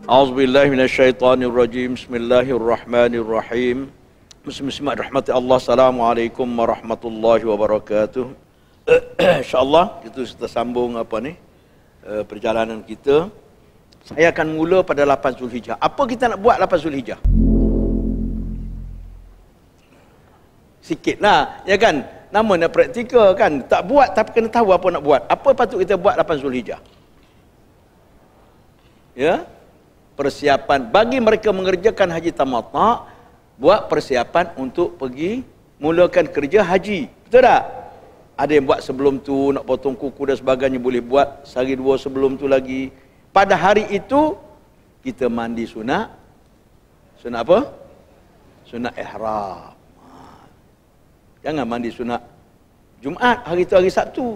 A'udzubillahi minasyaitonirrajim. Bismillahirrahmanirrahim. Bismillahirrahmanirrahim. Allah. Assalamualaikum warahmatullahi wabarakatuh. InsyaAllah kita sambung perjalanan kita. Saya akan mula pada 8 Zulhijjah. Apa kita nak buat 8 Zulhijjah? Sikitlah, ya kan? Namanya praktikal kan. Tak buat tapi kena tahu apa nak buat. Apa patut kita buat 8 Zulhijjah? Ya? Persiapan bagi mereka mengerjakan haji tamattu', buat persiapan untuk pergi mulakan kerja haji. Betul tak? Ada yang buat sebelum tu, nak potong kuku dan sebagainya, boleh buat sehari dua sebelum tu lagi. Pada hari itu kita mandi sunat. Sunat apa? Sunat ihram. Jangan mandi sunat Jumaat, hari itu hari Sabtu.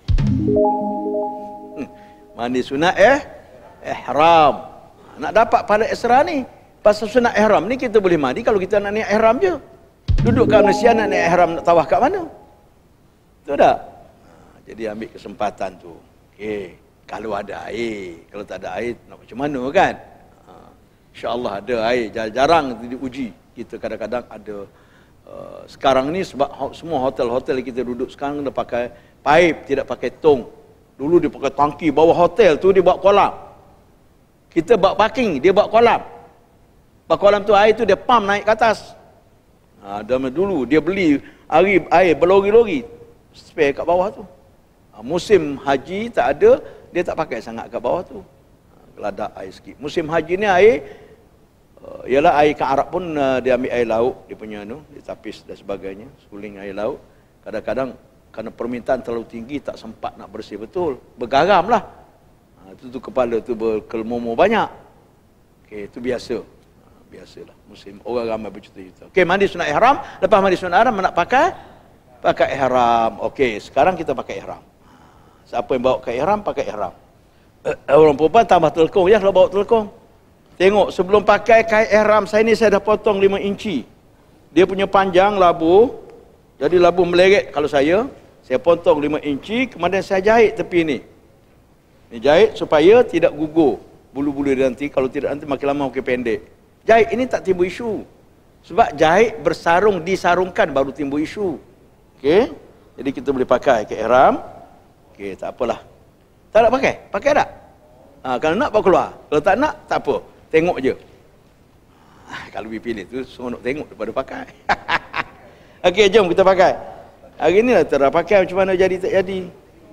Mandi sunat ihram. Nak dapat pahala ekstra ni, pasal sunat ihram ni kita boleh mandi kalau kita nak niat ihram je. Duduk kat Malaysia nak niat ihram, nak tawaf kat mana? Betul tak? Jadi ambil kesempatan tu. Okey, kalau ada air, kalau tak ada air nak macam mana kan? InsyaAllah ada air, jarang diuji. Kita kadang-kadang ada. Sekarang ni sebab semua hotel-hotel kita duduk sekarang dah pakai pipe, tidak pakai tong. Dulu dia pakai tangki, bawah hotel tu dia buat kolam. Kita buat parking, dia buat kolam. Buat kolam tu air tu dia pump naik ke atas. Dulu dia beli air berlori-lori spare kat bawah tu. Musim haji tak ada, dia tak pakai sangat kat bawah tu. Geladak air sikit. Musim haji ni air ialah air kat Arab pun dia ambil air laut, dia punya dia tapis dan sebagainya, suling air laut. Kadang-kadang kerana permintaan terlalu tinggi tak sempat nak bersih betul, bergaram lah. Itu kepala tu berkelmomo banyak. Okey, itu biasa. Biasalah musim orang ramai berjuta-juta. Okey, mandi sunat ihram, lepas mandi sunat ihram nak pakai ihram. Okey, sekarang kita pakai ihram. Siapa yang bawa ke ihram, pakai ihram. Orang perempuan tambah telekong ya kalau bawa telekong. Tengok sebelum pakai kain ihram saya ni saya dah potong 5 inci. Dia punya panjang labu. Jadi labu meleret kalau saya potong 5 inci, kemudian saya jahit tepi ni. Ni jahit supaya tidak gugur bulu-bulu dia nanti, kalau tidak nanti makin lama makin pendek. Jahit ini tak timbul isu. Sebab jahit bersarung, disarungkan baru timbul isu. Okey. Jadi kita boleh pakai ke ihram. Okey, tak apalah. Tak nak pakai? Pakai tak? Kalau nak bawa keluar. Kalau tak nak, tak apa. Tengok je. Kalau pilih tu, seronok tengok daripada pakai. Okey, jom kita pakai. Hari ni lah terah pakai macam mana jadi tak jadi.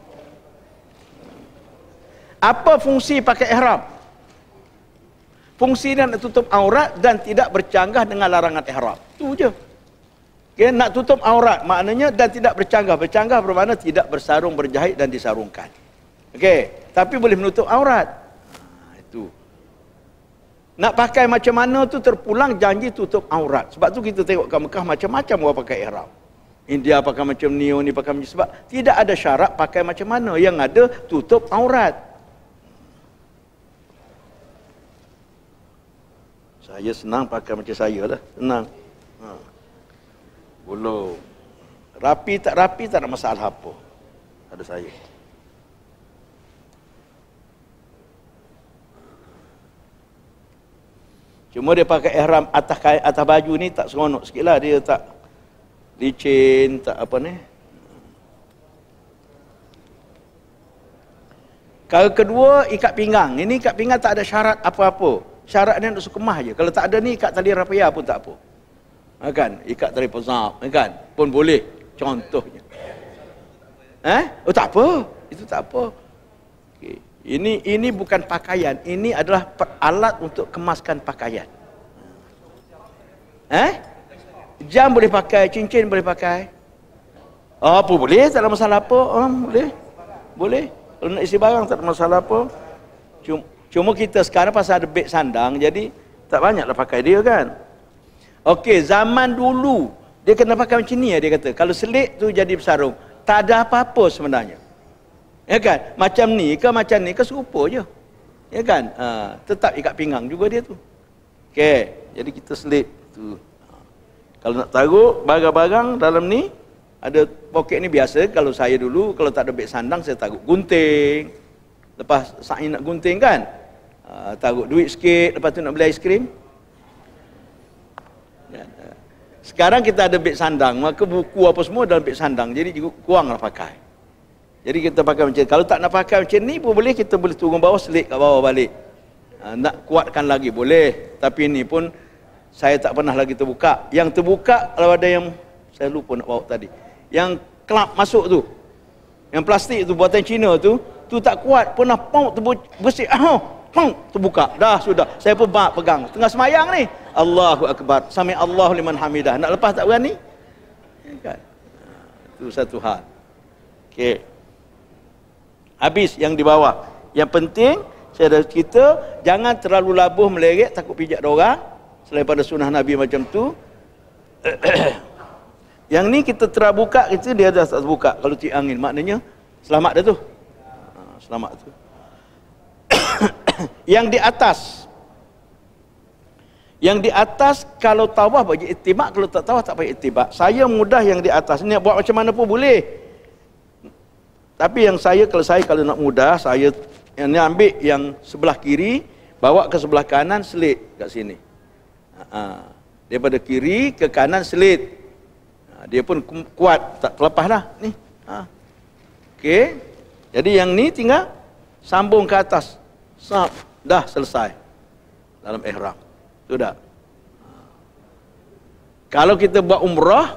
Apa fungsi pakai ihram? Fungsi dia nak tutup aurat dan tidak bercanggah dengan larangan ihram. Itu je. Okay, nak tutup aurat maknanya dan tidak bercanggah. Bercanggah bermakna tidak bersarung, berjahit dan disarungkan. Okey, tapi boleh menutup aurat. Itu. Nak pakai macam mana tu terpulang janji tutup aurat. Sebab tu kita tengok kat Mekah macam-macam orang pakai ihram. India pakai macam ni, ni pakai macam, sebab tidak ada syarat pakai macam mana. Yang ada tutup aurat. Saya senang pakai macam saya lah. Senang. Belum. Rapi tak ada masalah apa. Ada saya. Cuma dia pakai ihram atas baju ni tak seronok sikit lah. Dia tak licin, tak apa ni. Kalau kedua, ikat pinggang. Ini ikat pinggang tak ada syarat apa-apa. Syarat dia nak sukemah je. Kalau tak ada ni, ikat tali rapia pun tak apa. Kan? Ikat tali pozab, kan? Pun boleh. Contohnya. Oh tak apa. Itu tak apa. Okay. Ini bukan pakaian. Ini adalah alat untuk kemaskan pakaian. Jam boleh pakai, cincin boleh pakai. Apa boleh, tak ada masalah apa. Boleh. Boleh. Kalau nak isi barang tak ada masalah apa. Cuma kita sekarang pasal ada beg sandang, jadi tak banyaklah pakai dia kan. Okey, zaman dulu dia kena pakai macam ni dia kata. Kalau selit tu jadi bersarung, tak ada apa-apa sebenarnya. Ya kan? Macam ni ke serupa je. Ya kan? Tetap ikat pinggang juga dia tu. Okey, jadi kita selit tu. Kalau nak taruh barang-barang dalam ni, ada poket ni biasa. Kalau saya dulu, kalau tak ada beg sandang, saya taruh gunting. Lepas saya nak gunting kan, Taruh duit sikit, lepas tu nak beli aiskrim. Sekarang kita ada beg sandang, maka buku apa semua dalam beg sandang, jadi kuranglah pakai. Jadi kita pakai macam ni. Kalau tak nak pakai macam ni pun boleh, kita boleh turun bawah, selit kat bawah balik. Nak kuatkan lagi boleh, tapi ini pun saya tak pernah lagi terbuka. Yang terbuka kalau ada yang saya lupa nak bawa tadi, yang kelap masuk tu, yang plastik tu buatan Cina tu tak kuat, pernah bersih, terbuka, dah sudah. Saya pun pegang tengah semayang ni, Allahu Akbar, sami Allahu liman hamidah, nak lepas tak berani kan? Itu satu hal. Okey, habis yang di bawah. Yang penting kita jangan terlalu labuh meleret, takut pijak orang selain pada sunnah Nabi macam tu. Yang ni kita terbuka, kita dia dah tak terbuka. Kalau tiup angin maknanya selamat dah tu. Selamat tu. Yang di atas kalau tawaf bagi itibak, kalau tak tawaf tak payah itibak. Saya mudah yang di atas ni, buat macam mana pun boleh. Tapi yang kalau nak mudah, saya yang ni ambil yang sebelah kiri, bawa ke sebelah kanan, selit kat sini. Daripada kiri ke kanan selit. Dia pun kuat, tak terlepas dah ni. Okey. Jadi yang ni tinggal sambung ke atas. Dah selesai dalam ihram. Sudah. Kalau kita buat umrah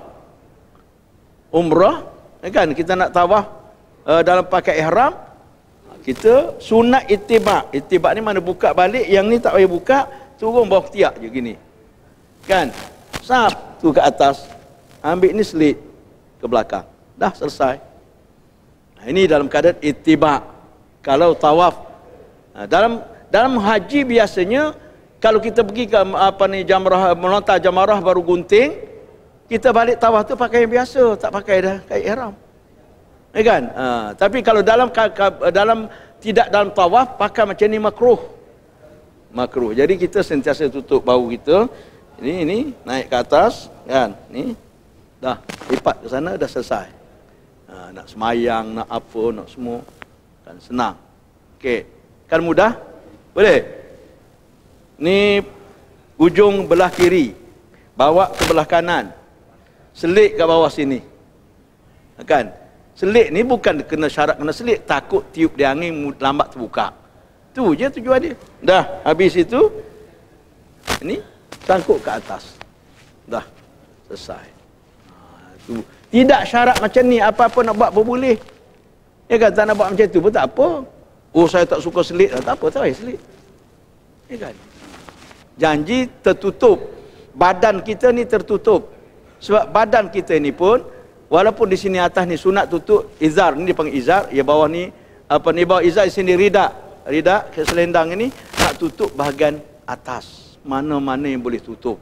kan, kita nak tawaf dalam pakai ihram, kita sunat itibak. Itibak ni mana buka balik, yang ni tak payah buka, turun bawah ketiak je gini. Kan? Tu ke atas. Ambil ni selit ke belakang. Dah selesai. Ini dalam keadaan itibak. Kalau tawaf dalam haji biasanya, kalau kita pergi ke jamrah, melontar jamarah baru gunting, kita balik tawaf tu pakai yang biasa, tak pakai dah kain ihram. Kan? Tapi kalau tidak dalam tawaf, pakai macam ni makruh. Jadi kita sentiasa tutup bau kita. Ini naik ke atas, kan? Ni dah lipat ke sana, dah selesai. Nak semayang, nak apa, nak semua, kan senang. Okey, kan mudah? Boleh? Ni ujung belah kiri, bawa ke belah kanan, selit kat bawah sini. Kan? Selit ni bukan kena syarat kena selit, takut tiup dia angin lambat terbuka. Tu je tujuan dia. Dah habis itu, ini sangkut ke atas. Dah selesai. Tu. Tidak syarat macam ni, apa-apa nak buat pun boleh. Ya kan, tak nak buat macam tu pun tak apa. Oh, saya tak suka selit, tak apa, tak payah selit. Ya kan? Janji tertutup. Badan kita ni tertutup. Sebab badan kita ni pun, walaupun di sini atas ni sunat tutup izar, ni dipanggil izar, ya bawah ni bawah izar, di sini rida selendang ini nak tutup bahagian atas. Mana-mana yang boleh tutup.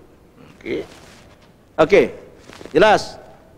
Okey. Jelas?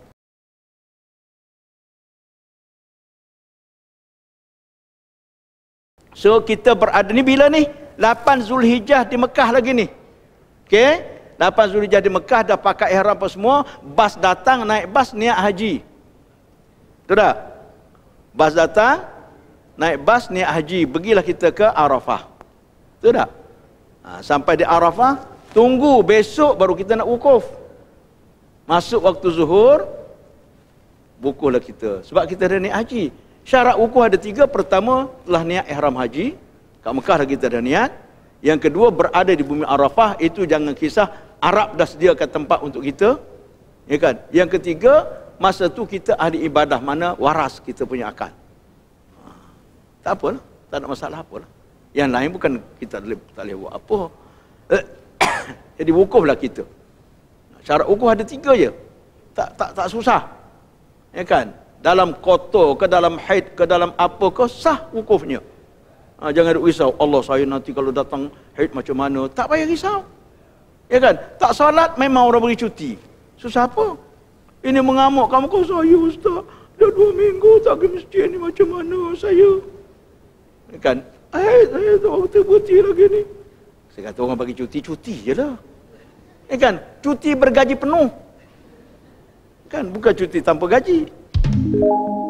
So kita berada ni bila ni? 8 Zulhijjah di Mekah lagi ni. Okey? 8 Zulhijjah di Mekah, dah pakai ihram apa semua, bas datang, naik bas niat haji. Betul tak? Bas datang, naik bas niat haji, pergilah kita ke Arafah. Betul tak? Sampai di Arafah, tunggu besok baru kita nak wukuf. Masuk waktu zuhur, wukuflah kita. Sebab kita dah niat haji. Syarat wukuf ada 3. Pertama, telah niat ihram haji. Kat Mekah dah kita dah niat. Yang kedua, berada di bumi Arafah. Itu jangan kisah, Arab dah sediakan tempat untuk kita. Ya kan? Yang ketiga, masa tu kita ahli ibadah, mana waras kita punya akal. Tak apalah, tak ada masalah apalah. Yang lain bukan kita tak boleh buat apa. Jadi wukuflah kita. Syarat wukuf ada 3 je. Tak susah. Ya kan? Dalam kotor ke dalam haid ke dalam apa ke, sah wukufnya. Jangan risau, Allah saya nanti kalau datang haid macam mana. Tak payah risau. Ya kan? Tak solat memang orang beri cuti. Susah apa? Ini mengamuk kamu, kau saya ustaz, dah 2 minggu tak ke masjid ni, macam mana saya? Ya kan? Saya tak berhenti lagi ni. Saya kata orang bagi cuti je lah. Ya kan? Cuti bergaji penuh. Kan? Bukan cuti tanpa gaji.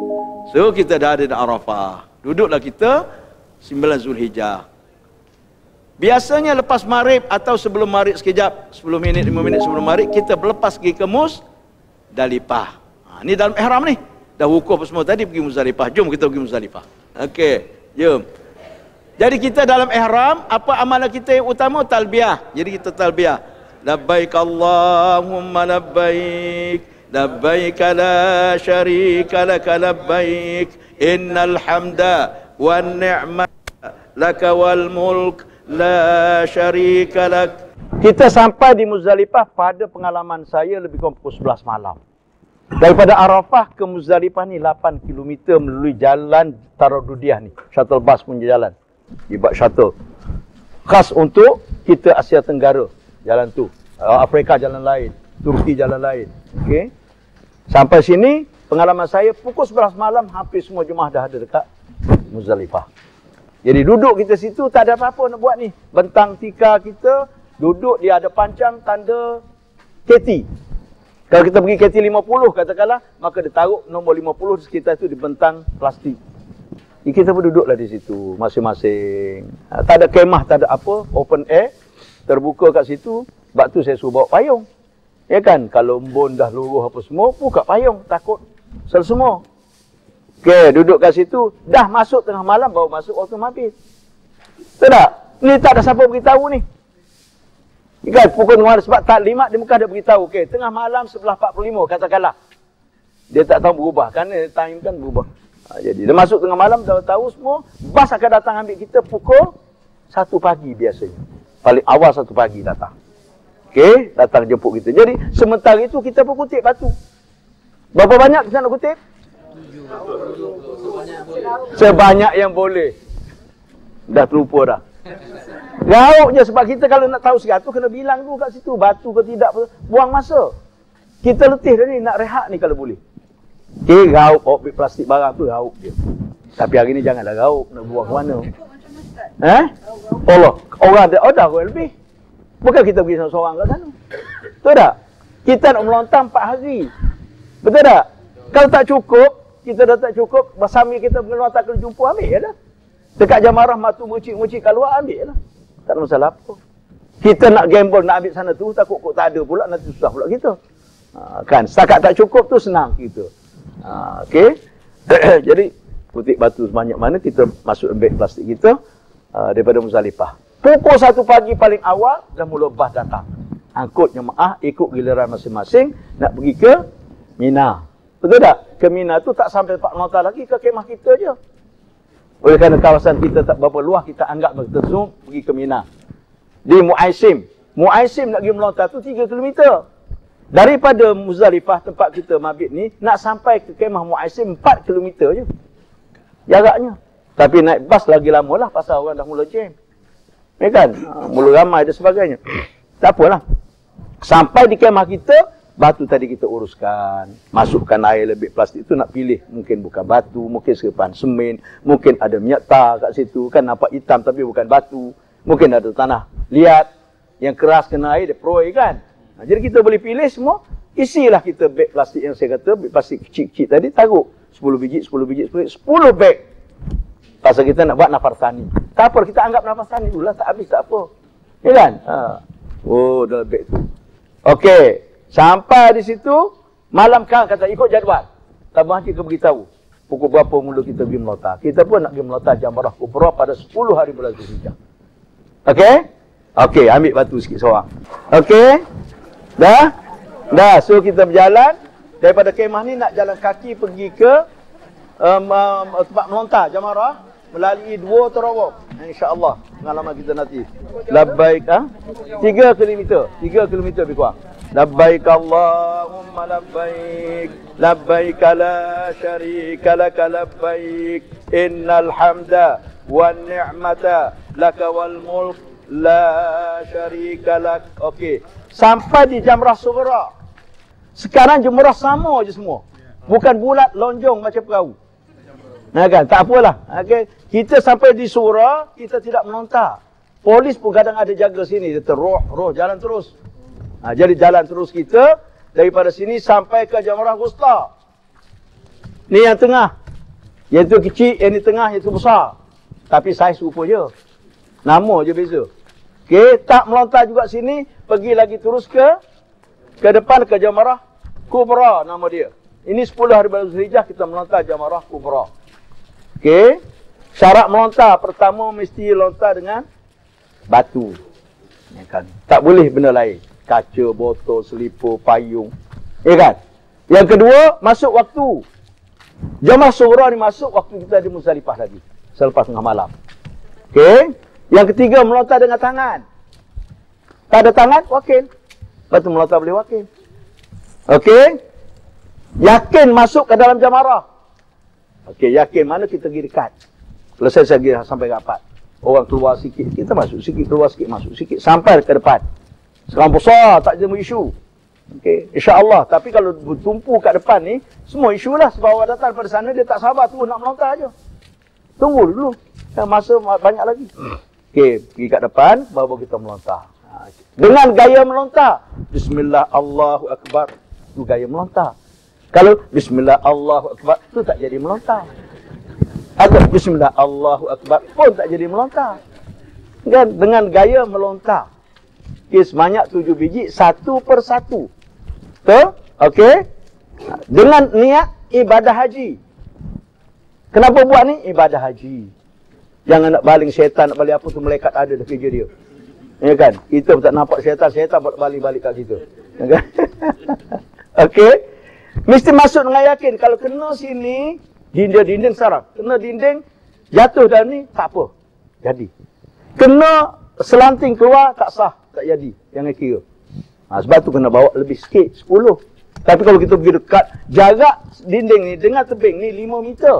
So kita dah ada di Arafah. Duduklah kita 9 Zulhijjah. Biasanya lepas maghrib atau sebelum maghrib sekejap, 10 minit, 5 minit sebelum maghrib, kita berlepas pergi ke Muzdalifah. Ni dalam ihram ni. Dah wukuf semua tadi, pergi Muzdalifah. Jom kita pergi Muzdalifah. Okey, jom. Jadi kita dalam ihram, apa amalan kita yang utama? Talbiyah. Jadi kita talbiyah. Labbaik Allahumma labbaik. Labbaik la syarika laka labbaik. Innal hamda wan ni'mata laka wal mulk la syarika lak. Kita sampai di Muzdalifah pada pengalaman saya lebih kurang pukul 11 malam. Daripada Arafah ke Muzdalifah ni 8 km melalui jalan Taradudiyah ni. Shuttle bus punya jalan. Dibuat shuttle. Khas untuk kita Asia Tenggara. Jalan tu. Afrika jalan lain. Turki jalan lain. Okey. Sampai sini, pengalaman saya pukul 11 malam hampir semua jemaah dah ada dekat Muzdalifah. Jadi duduk kita situ tak ada apa-apa nak buat ni. Bentang tikar kita duduk dia ada pancang tanda KT. Kalau kita pergi KT 50 katakanlah, maka dia taruh nombor 50 di sekitar itu di bentang plastik. Kita pun duduklah di situ masing-masing. Tak ada kemah, tak ada apa, open air, terbuka kat situ. Sebab tu saya suruh bawa payung. Ya kan, kalau embun dah luruh apa semua, buka payung, takut semua. Okey, duduk kat situ, dah masuk tengah malam baru masuk waktu maghrib. Betul tak? Ni tak ada siapa beritahu ni. Kan pukul 5 sebab tak 5 dia mungkin ada beritahu. Okey, tengah malam 11.45 katakanlah. Dia tak tahu berubah kerana time kan berubah. Jadi dia masuk tengah malam dah tahu semua, bas akan datang ambil kita pukul 1 pagi biasanya. Paling awal 1 pagi datang. Okey, datang jemput kita. Jadi sementara itu kita pun kutip batu. Berapa banyak kita nak kutip? Sebanyak yang boleh. Dah terlupa dah. Gauk je sebab kita kalau nak tahu 100 kena bilang dulu kat situ batu ke tidak, buang masa. Kita letih dah ni nak rehat ni kalau boleh. Okey, gauk bawa plastik barang tu gauk je. Tapi hari ni janganlah gauk, nak buang ke mana? Allah, orang ada order kau lebih. Bukan kita pergi seorang-seorang kat sana. Betul tak? Kita nak melontar 4 hari. Betul tak? Kalau tak cukup, kita dah tak cukup, bersama kita melontar kena jumpa, ambil je lah. Dekat jamarah matu mercik-mercik kat luar, ambil je lah. Tak ada masalah apa. Kita nak gamble, nak ambil sana tu, takut kok tak ada pula, nanti susah pula kita. Kan, setakat tak cukup tu senang kita. Okey. Jadi, kutip batu sebanyak mana, kita masuk beg plastik kita daripada Muzdalifah. Pukul 1 pagi paling awal, dah mula bas datang. Angkut jemaah, ikut giliran masing-masing, nak pergi ke Mina. Betul tak? Ke Mina tu tak sampai 4 nota lagi, ke kemah kita je. Oleh kerana kawasan kita tak berapa luas, kita anggap kita zoom pergi ke Mina. Di Muaisim. Muaisim nak pergi melontar tu 3 km. Daripada Muzdalifah tempat kita mabit ni, nak sampai ke kemah Muaisim 4 km je. Jaraknya. Tapi naik bas lagi lama lah, pasal orang dah mula jam. Ya kan? Mula ramai dan sebagainya. Tak apalah. Sampai di kemah kita, batu tadi kita uruskan. Masukkan air lebih plastik itu nak pilih. Mungkin bukan batu, mungkin serepan semen, mungkin ada minyak tar kat situ. Kan nampak hitam tapi bukan batu. Mungkin ada tanah liat yang keras kena air, dia peroi kan. Jadi kita boleh pilih semua. Isilah kita beg plastik yang saya kata, beg plastik kecil-kecil tadi, taruh 10 biji, 10 biji, 10 beg. Pasal kita nak buat nafas tani. Tak apa, kita anggap nafas tani dulu lah, tak habis tak apa. Ya kan? Oh, dalam beg tu. Okey. Sampai di situ, malam kan kata ikut jadual. Tabah kita beritahu. Pukul berapa mula kita pergi melontar. Kita pun nak pergi melontar Jamrah Kubra pada 10 hari bulan Zulhijjah. Okey? Okey, ambil batu sikit seorang. Okey? Dah? Dah, so kita berjalan. Daripada kemah ni nak jalan kaki pergi ke tempat melontar Jamrah. Melalui 2 terowong. InsyaAllah. Pengalaman kita nanti. Labbaik. 3 km. 3 km lebih kurang. Labbaik Allahumma labbaik. Labbaik la syarika laka labbaik. Innal hamda wan ni'mata laka wal mulk la syarika lak. Okey. Sampai di Jamrah Sughra. Sekarang Jamrah sama je semua. Bukan bulat lonjong macam perahu. Nah kan, tak apalah. Okey, kita sampai di Sughra, kita tidak melontar. Polis pun kadang ada jaga sini, dia terus jalan terus. Jadi jalan terus kita daripada sini sampai ke Jamrah Wusta. Ni yang tengah. Yang tu kecil, yang ni tengah, yang tu besar. Tapi saiz rupa je. Nama je beza. Okey, tak melontar juga sini, pergi lagi terus ke depan ke Jamarah Kubra nama dia. Ini 10 hari bulan Zulhijjah kita melontar Jamarah Kubra. Okey. Syarat melontar pertama mesti lontar dengan batu. Ya kan? Tak boleh benda lain. Kaca, botol, selipar, payung. Ya kan? Yang kedua, masuk waktu. Jamarah Sughra ni masuk waktu kita di Muzdalifah lagi. Selepas tengah malam. Okey. Yang ketiga, melontar dengan tangan. Tak ada tangan, wakil. Lepas tu melontar boleh wakil. Okey. Yakin masuk ke dalam jamarah. Okey, yakin mana kita pergi dekat. Selesai saya pergi sampai rapat. Orang keluar sikit, kita masuk sikit, keluar sikit, masuk sikit. Sampai ke depan. Sekarang besar, tak ada isu. Okey, insya-Allah. Tapi kalau bertumpu kat depan ni, semua isu lah. Sebab orang datang pada sana, dia tak sabar tu nak melontar je. Tunggu dulu. Masa banyak lagi. Okey, pergi kat depan, baru kita melontar. Dengan gaya melontar. Bismillah Allahu Akbar. Itu gaya melontar. Kalau Bismillah Allahu Akbar, itu tak jadi melontar. Atau Bismillah Allahu Akbar pun tak jadi melontar. Kan? Dengan gaya melontar. Okey, sebanyak 7 biji, satu per satu. Betul? Okey? Dengan niat ibadah haji. Kenapa buat ni? Ibadah haji. Jangan nak baling syaitan, nak baling apa tu, malaikat ada dah kerja dia. Ya kan? Kita tak nampak syaitan baling-balik kat kita. Ya kan? Okey? Mesti masuk dengan yakin. Kalau kena sini, dinding sarap. Kena dinding, jatuh dalam ni, tak apa. Jadi. Kena selanting keluar, tak sah. Tak jadi. Jangan kira. Sebab tu kena bawa lebih sikit, 10. Tapi kalau kita pergi dekat, jarak dinding ni dengan tebing ni 5 meter.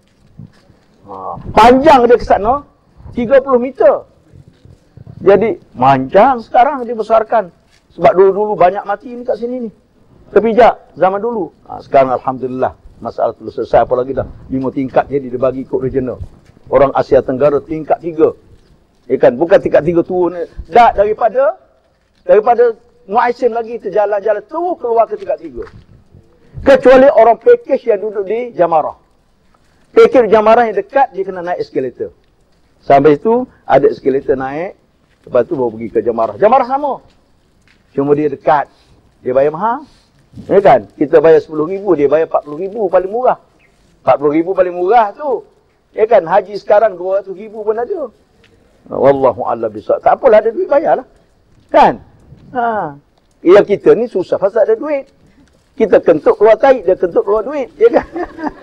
Panjang dia ke sana 30 meter. Jadi panjang sekarang dibesarkan. Sebab dulu-dulu banyak mati ni kat sini ni. Terpijak zaman dulu. Sekarang alhamdulillah masalah tu selesai. Apalagi dah 5 tingkat jadi dia bagi ikut regional. Orang Asia Tenggara tingkat 3. Ya kan? Bukan tingkat 3 turun. Dah daripada Muaisim lagi terjalan-jalan terus keluar ke tingkat 3. Kecuali orang package yang duduk di Jamarah. Package Jamarah yang dekat, dia kena naik eskalator. Sampai itu, ada eskalator naik. Lepas tu baru pergi ke Jamarah. Jamarah sama. Cuma dia dekat. Dia bayar mahal. Ya kan? Kita bayar 10,000, dia bayar 40,000 paling murah. 40,000 paling murah tu. Ya kan? Haji sekarang 200,000 pun ada. Wallahu'allam bisawab. Tak apalah, ada duit bayarlah. Kan? Yang kita ni susah pasal ada duit. Kita kentut keluar tarik, dia kentut keluar duit. Ya kan?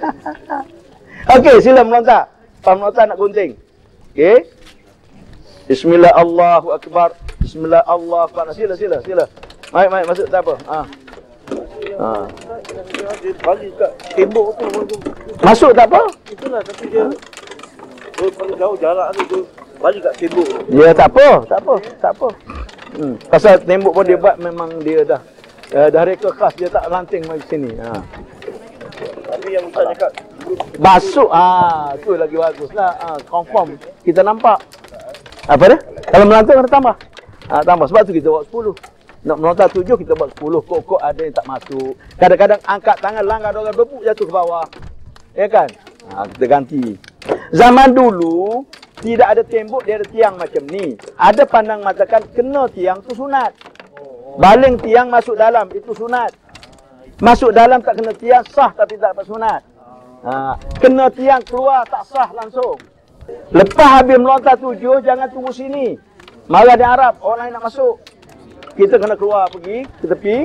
Okey, sila melontar. Melontar nak gunting. Okey. Bismillah Allahu Akbar. Bismillah Allahu Akbar. Sila. Mai masuk tak apa. Dia bagi kat tembok tu. Masuk tak apa? Itulah tapi dia paling jauh jarak tu bagi kat tembok. Ya tak apa. Pasal tembok pun dia buat memang dia dah reka khas, dia tak lanting mai sini. Tapi yang Ustaz cakap masuk, tu lagi baguslah. Confirm kita nampak. Apa dia? Kalau melanting kena tambah. Tambah. Sebab tu kita buat 10. Nak melontar 7, kita buat 10. Kok ada yang tak masuk. Kadang-kadang angkat tangan, langgar orang bebuk jatuh ke bawah. Ya kan? Kita ganti. Zaman dulu, tidak ada tembok, dia ada tiang macam ni. Ada pandang matakan, kena tiang tu sunat. Baling tiang masuk dalam, itu sunat. Masuk dalam tak kena tiang, sah tapi tak dapat sunat. Kena tiang keluar, tak sah langsung. Lepas habis melontar 7, jangan tunggu sini. Marah di Arab, orang lain nak masuk. Kita kena keluar pergi ke tepi.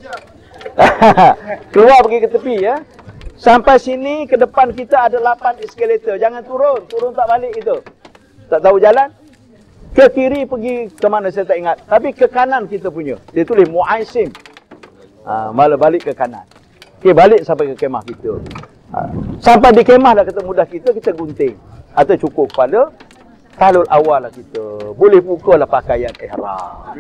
Keluar pergi ke tepi ya. Sampai sini ke depan kita ada 8 eskalator. Jangan turun tak balik itu. Tak tahu jalan. Ke kiri pergi ke mana saya tak ingat. Tapi ke kanan kita punya. Dia tulis Muaisim. Malah balik ke kanan. Okey, balik sampai ke kemah kita. Sampai di kemah dah ketemu dah kita gunting. Atau cukup kepala. Talul awal lah kita. Boleh buka lah pakaian ihram.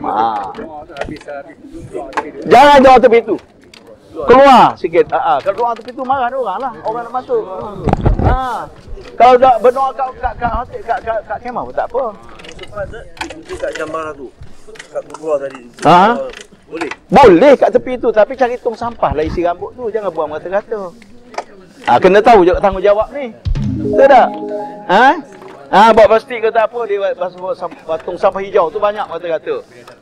Jangan jauh tepi itu. Keluar sikit. Kalau doa tepi itu marah orang lah. Orang nak masuk. Kalau dah berdoa kat kemah pun tak apa. Kat Jamarah tu. Kat keluar tadi. Boleh kat tepi tu. Tapi cari tong sampah lah isi rambut tu. Jangan buang kata-kata. Kena tahu tanggungjawab ni. Betul tak? Bawa plastik ke tak apa, dia patung sampah hijau tu banyak kata-kata.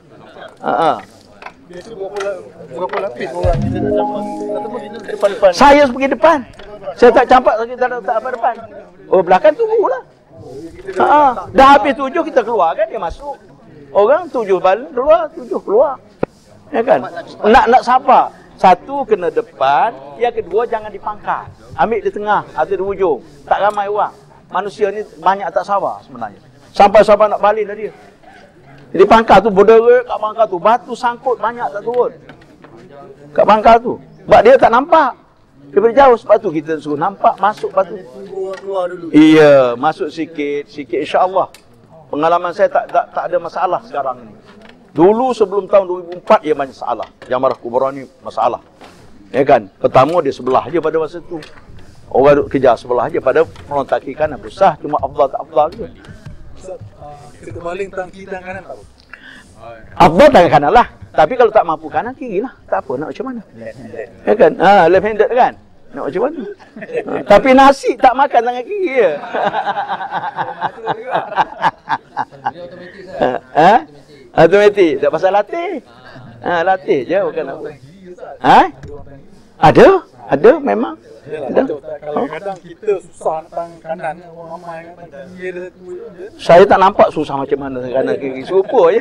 Biasa berapa lapis orang kita nak campak? Ataupun kita depan-depan. Saya pergi depan. Saya tak campak lagi tak apa depan. Oh, belakang tunggulah. Dah habis 7 kita keluar kan, dia masuk. Orang 7 balik keluar, 7 keluar. Ya kan? Nak sabar. Satu kena depan, yang kedua jangan dipangkas. Ambil di tengah atau di ujung. Tak ramai orang. Manusia ni banyak tak sabar sebenarnya. Sampai sabar nak balik dah dia. Jadi pangkal tu berderet kat pangkal tu. Batu sangkut banyak tak turun. Kat pangkal tu. Sebab dia tak nampak. Daripada jauh. Sebab tu kita suruh nampak masuk batu. Keluar dulu. Iya, masuk sikit. Sikit insya-Allah. Pengalaman saya tak ada masalah sekarang ni. Dulu sebelum tahun 2004 ia banyak masalah. Jamrah Kubra ni masalah. Ya kan? Pertama dia sebelah je pada masa tu. Orang duduk kejar sebelah je pada merontak kiri kanan. Besar cuma afdal tak afdal je. Kita baling tangan kiri tangan kanan tak apa? Afdal tangan kanan lah. Tapi kalau tak mampu kanan, kiri lah. Tak apa, nak macam mana? Ya kan? Left handed kan? Nak macam mana? Tapi nasi tak makan tangan kiri je. Automatik. Tak pasal latih. Latih je bukan apa. Ada memang. Kadang-kadang kita susah nak tangan kanan, orang ramai kan tangan kiri ada satu je. Saya tak nampak susah macam mana kanan kiri. Serupa je.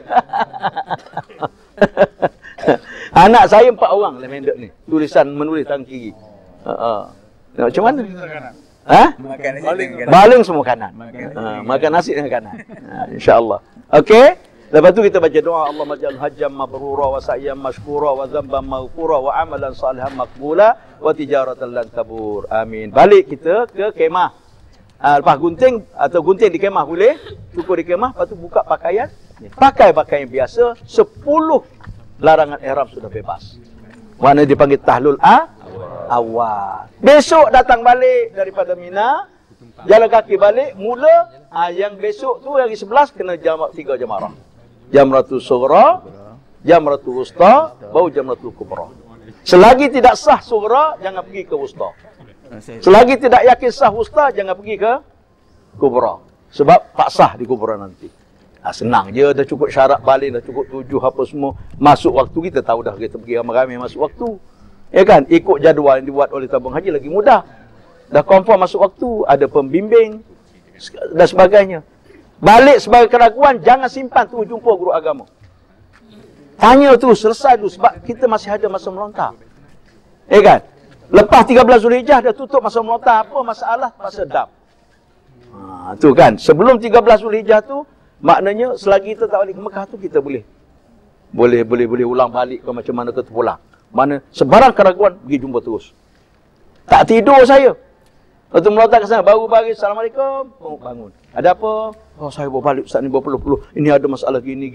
Anak saya 4 orang left-handed ni. Menulis tangan kiri. Nak macam mana? Makan Baling semua kanan. Makan nasi dengan kanan. InsyaAllah. Okey. Lepas tu kita baca doa, Allahumma ja'al hajjam mabrura wa sa'yan mashkura wa dhanban maghfura wa amalan salihan maqbula wa tijaratan lan tabur. Amin. Balik kita ke kemah. Lepas gunting atau gunting di kemah boleh, cukur di kemah, lepas tu buka pakaian. Pakai pakaian biasa, 10 larangan ihram sudah bebas. Mana dipanggil tahlul awal. Besok datang balik daripada Mina, jalan kaki balik, mula yang besok tu hari 11 kena 3 jamarah. Jamratul Sughra, Jamratul Wusta, baru Jamratul Kubra. Selagi tidak sah Sughra, jangan pergi ke Wusta. Selagi tidak yakin sah Wusta, jangan pergi ke Kubra. Sebab tak sah di Kubra nanti. Senang je, dah cukup syarat balik, dah cukup 7 apa semua. Masuk waktu kita tahu dah, kita pergi ramai-ramai masuk waktu. Ya kan? Ikut jadual yang dibuat oleh tabung haji lagi mudah. Dah confirm masuk waktu, ada pembimbing dan sebagainya. Balik sebagai keraguan, jangan simpan tu jumpa guru agama. Tanya tu, selesai tu sebab kita masih ada masa melontar. Ya kan? Lepas 13 Zulhijjah dah tutup masa melontar, apa masalah? Masa dam. Tu kan, sebelum 13 Zulhijjah tu, maknanya selagi kita tak balik ke Mekah tu kita boleh ulang balik ke macam mana kita pulang. Mana sebarang keraguan pergi jumpa terus. Tak tidur saya. Waktu melontar ke sana, baru bagi Assalamualaikum, bangun. Ada apa? Oh, saya bawa balik Ustaz ni berpeluh-peluh. Ini ada masalah gini.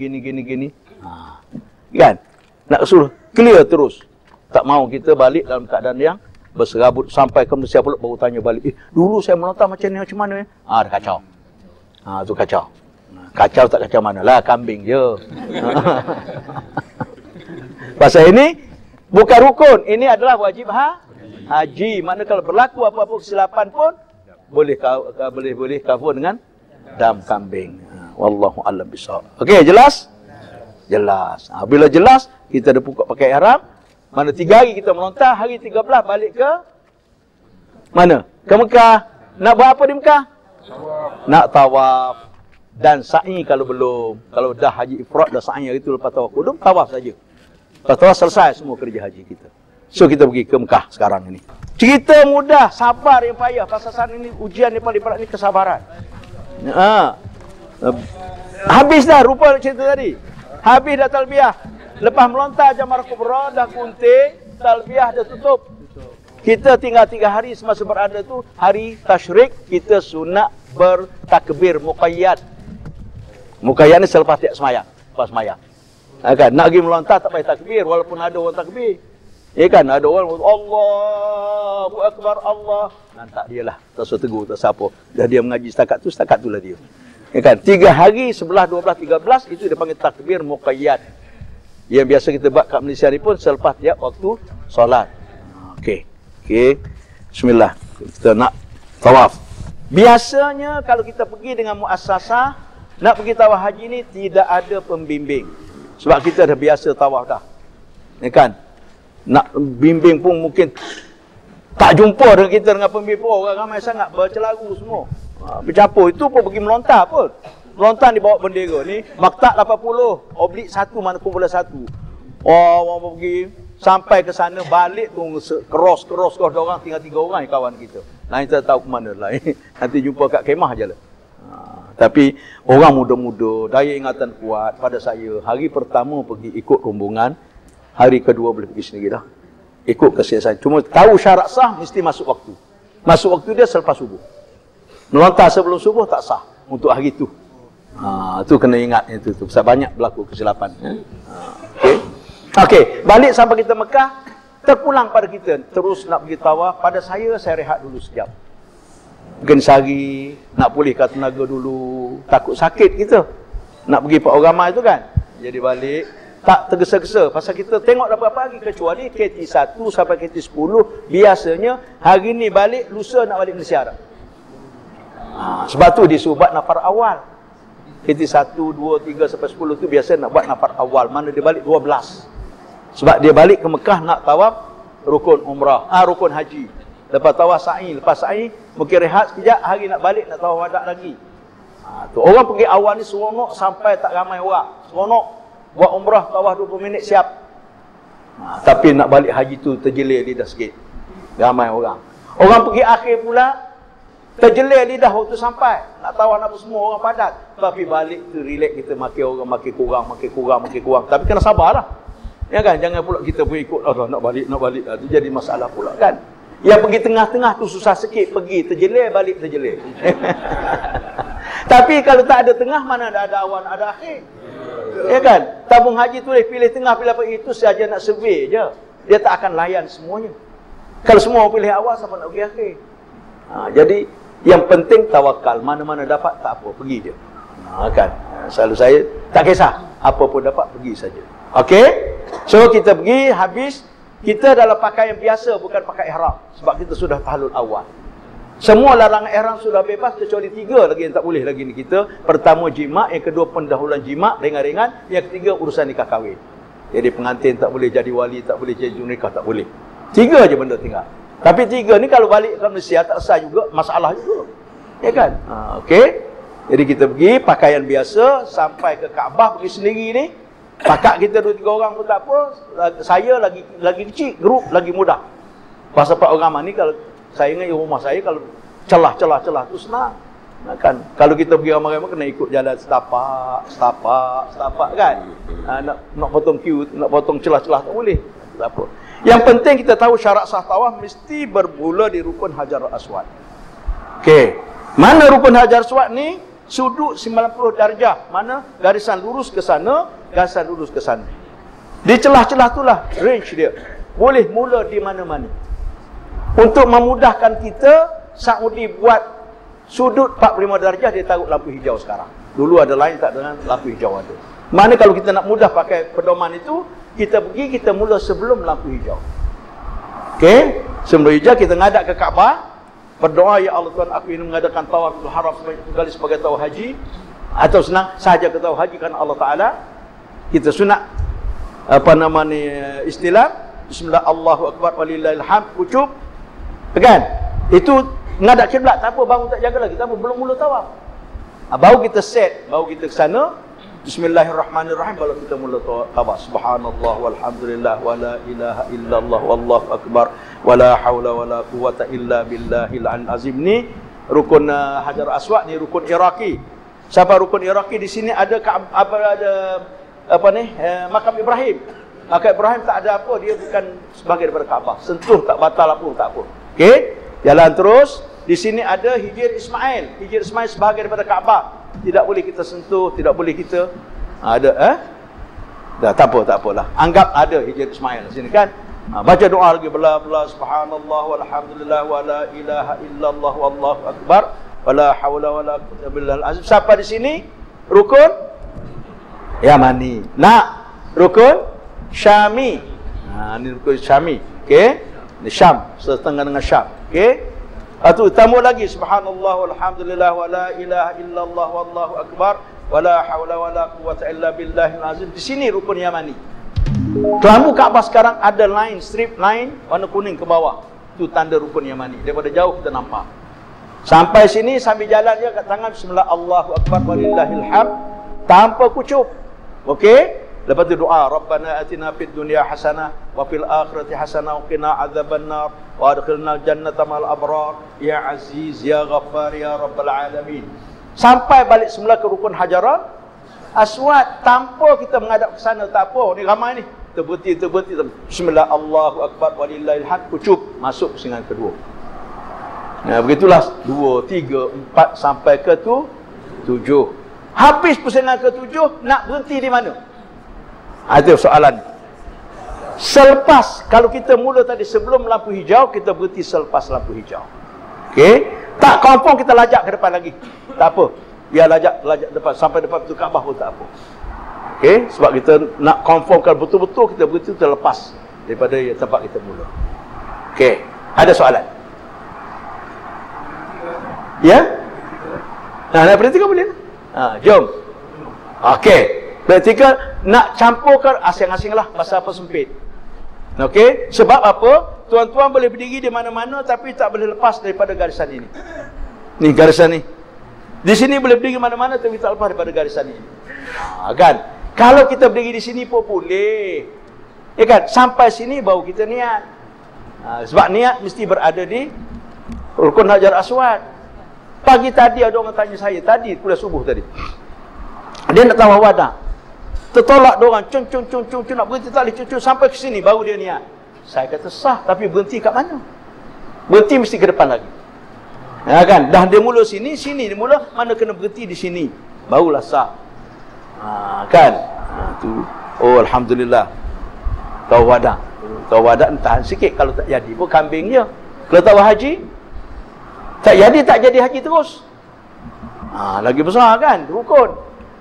Kan? Nak suruh clear terus. Tak mau kita balik dalam keadaan yang berserabut sampai ke Malaysia pula baru tanya balik. Dulu saya melontar macam ni, macam mana? Dah kacau. Tu kacau. Kacau tak kacau mana? Lah, kambing je. Pasal ini bukan rukun. Ini adalah wajib haji. Maknanya kalau berlaku apa-apa kesilapan pun boleh cover dengan dam kambing. Wallahu a'lam bishawab. Okey, jelas? Jelas. Bila jelas, kita dah buka pakai ihram. Mana 3 hari kita melontar, hari 13 balik ke mana? Ke Mekah. Nak buat apa di Mekah? Nak tawaf dan sa'i kalau belum. Kalau dah haji ifrad dah sa'i hari itu lepas tawaf kudum, tawaf saja. Lepas tawaf selesai semua kerja haji kita. So kita pergi ke Mekah sekarang ini. Cerita mudah, sabar yang payah. Pasal saat ini ujian yang paling berat ni kesabaran. Habis dah rupa cerita tadi. Habis dah talbiyah. Lepas melontar Jamrah Kubra dah gunting, talbiyah dah tutup. Kita tinggal 3 hari semasa berada tu, hari tasyrik kita sunat bertakbir muqayyad. Muqayyad ni selepas tiap semayang, lepas semayang. Kan nak pergi melontar tak payah takbir walaupun ada orang takbir. Ya kan, ada orang Allahu Akbar Allah. Nantak dia lah, tak usah tegur, tak siapa. Dah dia mengaji setakat tu lah dia. Ya kan, 3 hari, 11, 12, 13 itu dia panggil takbir muqayyad. Yang biasa kita buat kat Malaysia ni pun selepas tiap waktu solat. Okey. Bismillah. Kita nak tawaf. Biasanya kalau kita pergi dengan muassasah, nak pergi tawaf haji ni tidak ada pembimbing. Sebab kita dah biasa tawaf dah. Ya kan? Nak bimbing pun mungkin tak jumpa dengan kita dengan pembimbing. Orang ramai sangat bercelaru semua. Bercampur. Itu pun pergi melontar pun. Melontar ni bawa bendera ni. Maktab 80, oblik 1 mana kumpulan 1. Orang pergi sampai ke sana, balik tu cross orang, tinggal 3 orang kawan kita. Lain tak tahu ke mana lain. Nanti jumpa kat kemah je lah. Tapi orang muda-muda, daya ingatan kuat. Pada saya, hari pertama pergi ikut rombongan, hari kedua boleh pergi sendiri dah. Ikut kesiasan. Cuma tahu syarat sah, mesti masuk waktu. Masuk waktu dia selepas subuh. Melontar sebelum subuh tak sah untuk hari tu. Tu kena ingat itu tu. Sebab banyak berlaku kesilapan. Okey, balik sampai kita Mekah, terpulang pada kita. Terus nak pergi tawaf. Pada saya rehat dulu sekejap. Mungkin sehari, nak pulihkan tenaga dulu. Takut sakit kita. Nak pergi Pak Ramai tu kan. Jadi balik, tak tergesa-gesa. Pasal kita tengok dah berapa hari. Kecuali KT1 sampai KT10, biasanya hari ni balik, lusa nak balik Malaysia dah. Sebab tu disuruh buat nafar awal. KT1, 2, 3 sampai 10 tu biasa nak buat nafar awal. Mana dia balik 12. Sebab dia balik ke Mekah nak tawaf rukun umrah, rukun haji. Lepas tawaf sa'i, lepas sa'i mungkin rehat sekejap, hari nak balik nak tawaf wada lagi. Tu orang pergi awal ni seronok sampai tak ramai orang. Seronok buat umrah tawaf 20 minit siap. Tapi nak balik haji tu terjelir lidah sikit. Ramai orang. Orang pergi akhir pula terjelir lidah waktu sampai. Nak tawaf nak semua orang padat. Tapi balik tu relax, kita makin orang makin kurang. Tapi kena sabarlah. Ya kan, jangan pula kita pun ikut nak balik tu jadi masalah pula kan. Yang pergi tengah-tengah tu susah sikit, pergi terjelir balik terjelir. Tapi kalau tak ada tengah, mana ada awal ada akhir. Ya kan? Tabung haji tu pilih tengah, pilih apa, itu saja nak survey je. Dia tak akan layan semuanya. Kalau semua pilih awal, siapa nak pergi akhir? Jadi yang penting tawakal. Mana-mana dapat tak apa, pergi je. Kan? Selalu saya tak kisah, apa pun dapat pergi saja. Okey? So kita pergi, habis kita dalam pakaian biasa, bukan pakai ihram. Sebab kita sudah tahlul awal. Semua larangan ihram sudah bebas, kecuali 3 lagi yang tak boleh lagi ni kita. Pertama jima', yang kedua pendahuluan jima' ringan-ringan, yang ketiga urusan nikah kahwin. Jadi pengantin tak boleh jadi wali, tak boleh jadi nikah, tak boleh. 3 je benda tinggal. Tapi 3 ni kalau balik ke Malaysia tak sah juga, masalah juga. Ya kan? Okey. Jadi kita pergi pakaian biasa sampai ke Kaabah, pergi sendiri ni. Pakak kita 2-3 orang pun tak apa. Saya lagi kecil, grup lagi mudah. Pasal Pak Ramai ni kalau saya ingat rumah saya, kalau celah tu senang. Kan? Kalau kita pergi ramai-ramai kena ikut jalan setapak kan. Nak potong queue, nak potong celah-celah tak boleh. Tak apa. Yang penting kita tahu syarat sah tawaf mesti bermula di rukun Hajar Aswad. Okey. Mana rukun Hajar Aswad ni? Sudut 90 darjah. Mana? Garisan lurus ke sana, garisan lurus ke sana. Di celah-celah itulah range dia. Boleh mula di mana-mana. Untuk memudahkan kita, Saudi buat sudut 45 darjah, dia taruh lampu hijau sekarang. Dulu ada lain, tak dengan lampu hijau ada. Mana kalau kita nak mudah pakai pedoman itu, kita pergi, kita mula sebelum lampu hijau. Okey? Sebelum hijau kita ngadak ke Kaabah. Berdoa, ya Allah Tuhan, aku ingin mengadakan tawaful haram sebagai tawaf haji. Atau senang, sahaja ke tawaf haji kerana Allah Ta'ala. Kita sunat, istilah. Bismillah, Allahu Akbar, walillahil hamd, ucup. Kan? Itu ngadak kiblat, tak apa, bangun tak jaga lagi, tak apa, belum mula tawaf. Baru kita set, baru kita ke sana. Bismillahirrahmanirrahim, baru kita mula tawaf. Subhanallah, walhamdulillah, wala ilaha illallah, wallahu akbar, wala hawla wala quwata illa billahil azim. Ni rukun Hajar Aswad, ni rukun Iraqi. Siapa rukun Iraqi? Di sini ada makam Ibrahim. Makam Ibrahim tak ada apa, dia bukan sebagai daripada Kaabah. Sentuh tak batal apa, tak apa. Okey, jalan terus. Di sini ada Hijr Ismail. Hijr Ismail sebagai daripada Kaabah. Tidak boleh kita sentuh, tidak boleh kita ada dah tak apalah. Anggap ada Hijr Ismail di sini kan. Baca doa lagi, bla subhanallah walhamdulillah wala ilaha illallah wallahu akbar wala haula wala quwwata billahil azim. Siapa di sini? Rukun Yamani. Rukun Syami. Ini rukun Syami. Okey. Ini Syam, setengah dengan Syam. Okey. Atau tambah lagi subhanallah walhamdulillah wala ilaha illallah wallahu akbar wala haula wala quwwata illa billahil azim. Di sini rukun yamani. Kelambu Kaabah sekarang ada line, strip line warna kuning ke bawah. Itu tanda rukun yamani. Daripada jauh kita nampak. Sampai sini sambil jalan dia kat tangan bismillah Allahu akbar walillahil hamd tanpa kucup. Okey? Lepas tu doa, Rabbana atina fid dunya hasanah wa fil akhirati hasanah wa qina adzabannar wa adkhilnal jannata ma'al abrar ya aziz ya ghaffar ya rabbal alamin. Sampai balik semula ke rukun Hajarul Aswad tanpa kita menghadap ke sana, tak apa. Ni ramai ni. Terberti. Bismillah Allahu akbar walillahil hamd, kucup masuk pusingan kedua. Nah, begitulah 2, 3, 4 sampai ke 7. Habis pusingan ke-7 nak berhenti di mana? Itu soalan. Selepas, kalau kita mula tadi sebelum lampu hijau, kita berhenti selepas lampu hijau. Okey? Tak confirm kita lajak ke depan lagi. Tak apa. Biar lajak depan sampai depan pintu Kaabah pun tak apa. Okey? Sebab kita nak confirmkan betul-betul kita berhenti terlepas daripada tempat kita mula. Okey. Ada soalan? Ya? Nak berhenti ke boleh? Jom. Okey. Praktikal nak campurkan asing-asing lah bahasa apa sempit. Okey? Sebab apa? Tuan-tuan boleh berdiri di mana-mana tapi tak boleh lepas daripada garisan ini. Ni garisan ni. Di sini boleh berdiri mana-mana tapi tak lepas daripada garisan ini. Kan? Kalau kita berdiri di sini pun boleh. Ya kan? Sampai sini baru kita niat. Sebab niat mesti berada di rukun Hajar Aswad. Pagi tadi ada orang tanya saya, tadi kuliah subuh tadi. Dia nak tawaf wada. Tertolak dia orang, cun nak berhenti tak boleh cun sampai ke sini baru dia niat. Saya kata sah, tapi berhenti kat mana? Berhenti mesti ke depan lagi. Ya kan? Dah dia mula sini dia mula, mana kena berhenti di sini. Barulah sah. Kan? Tu. Oh alhamdulillah. Tawaf wada tahan sikit, kalau tak jadi pun kambing je. Kalau tawaf haji tak jadi haji terus. Lagi besar kan rukun.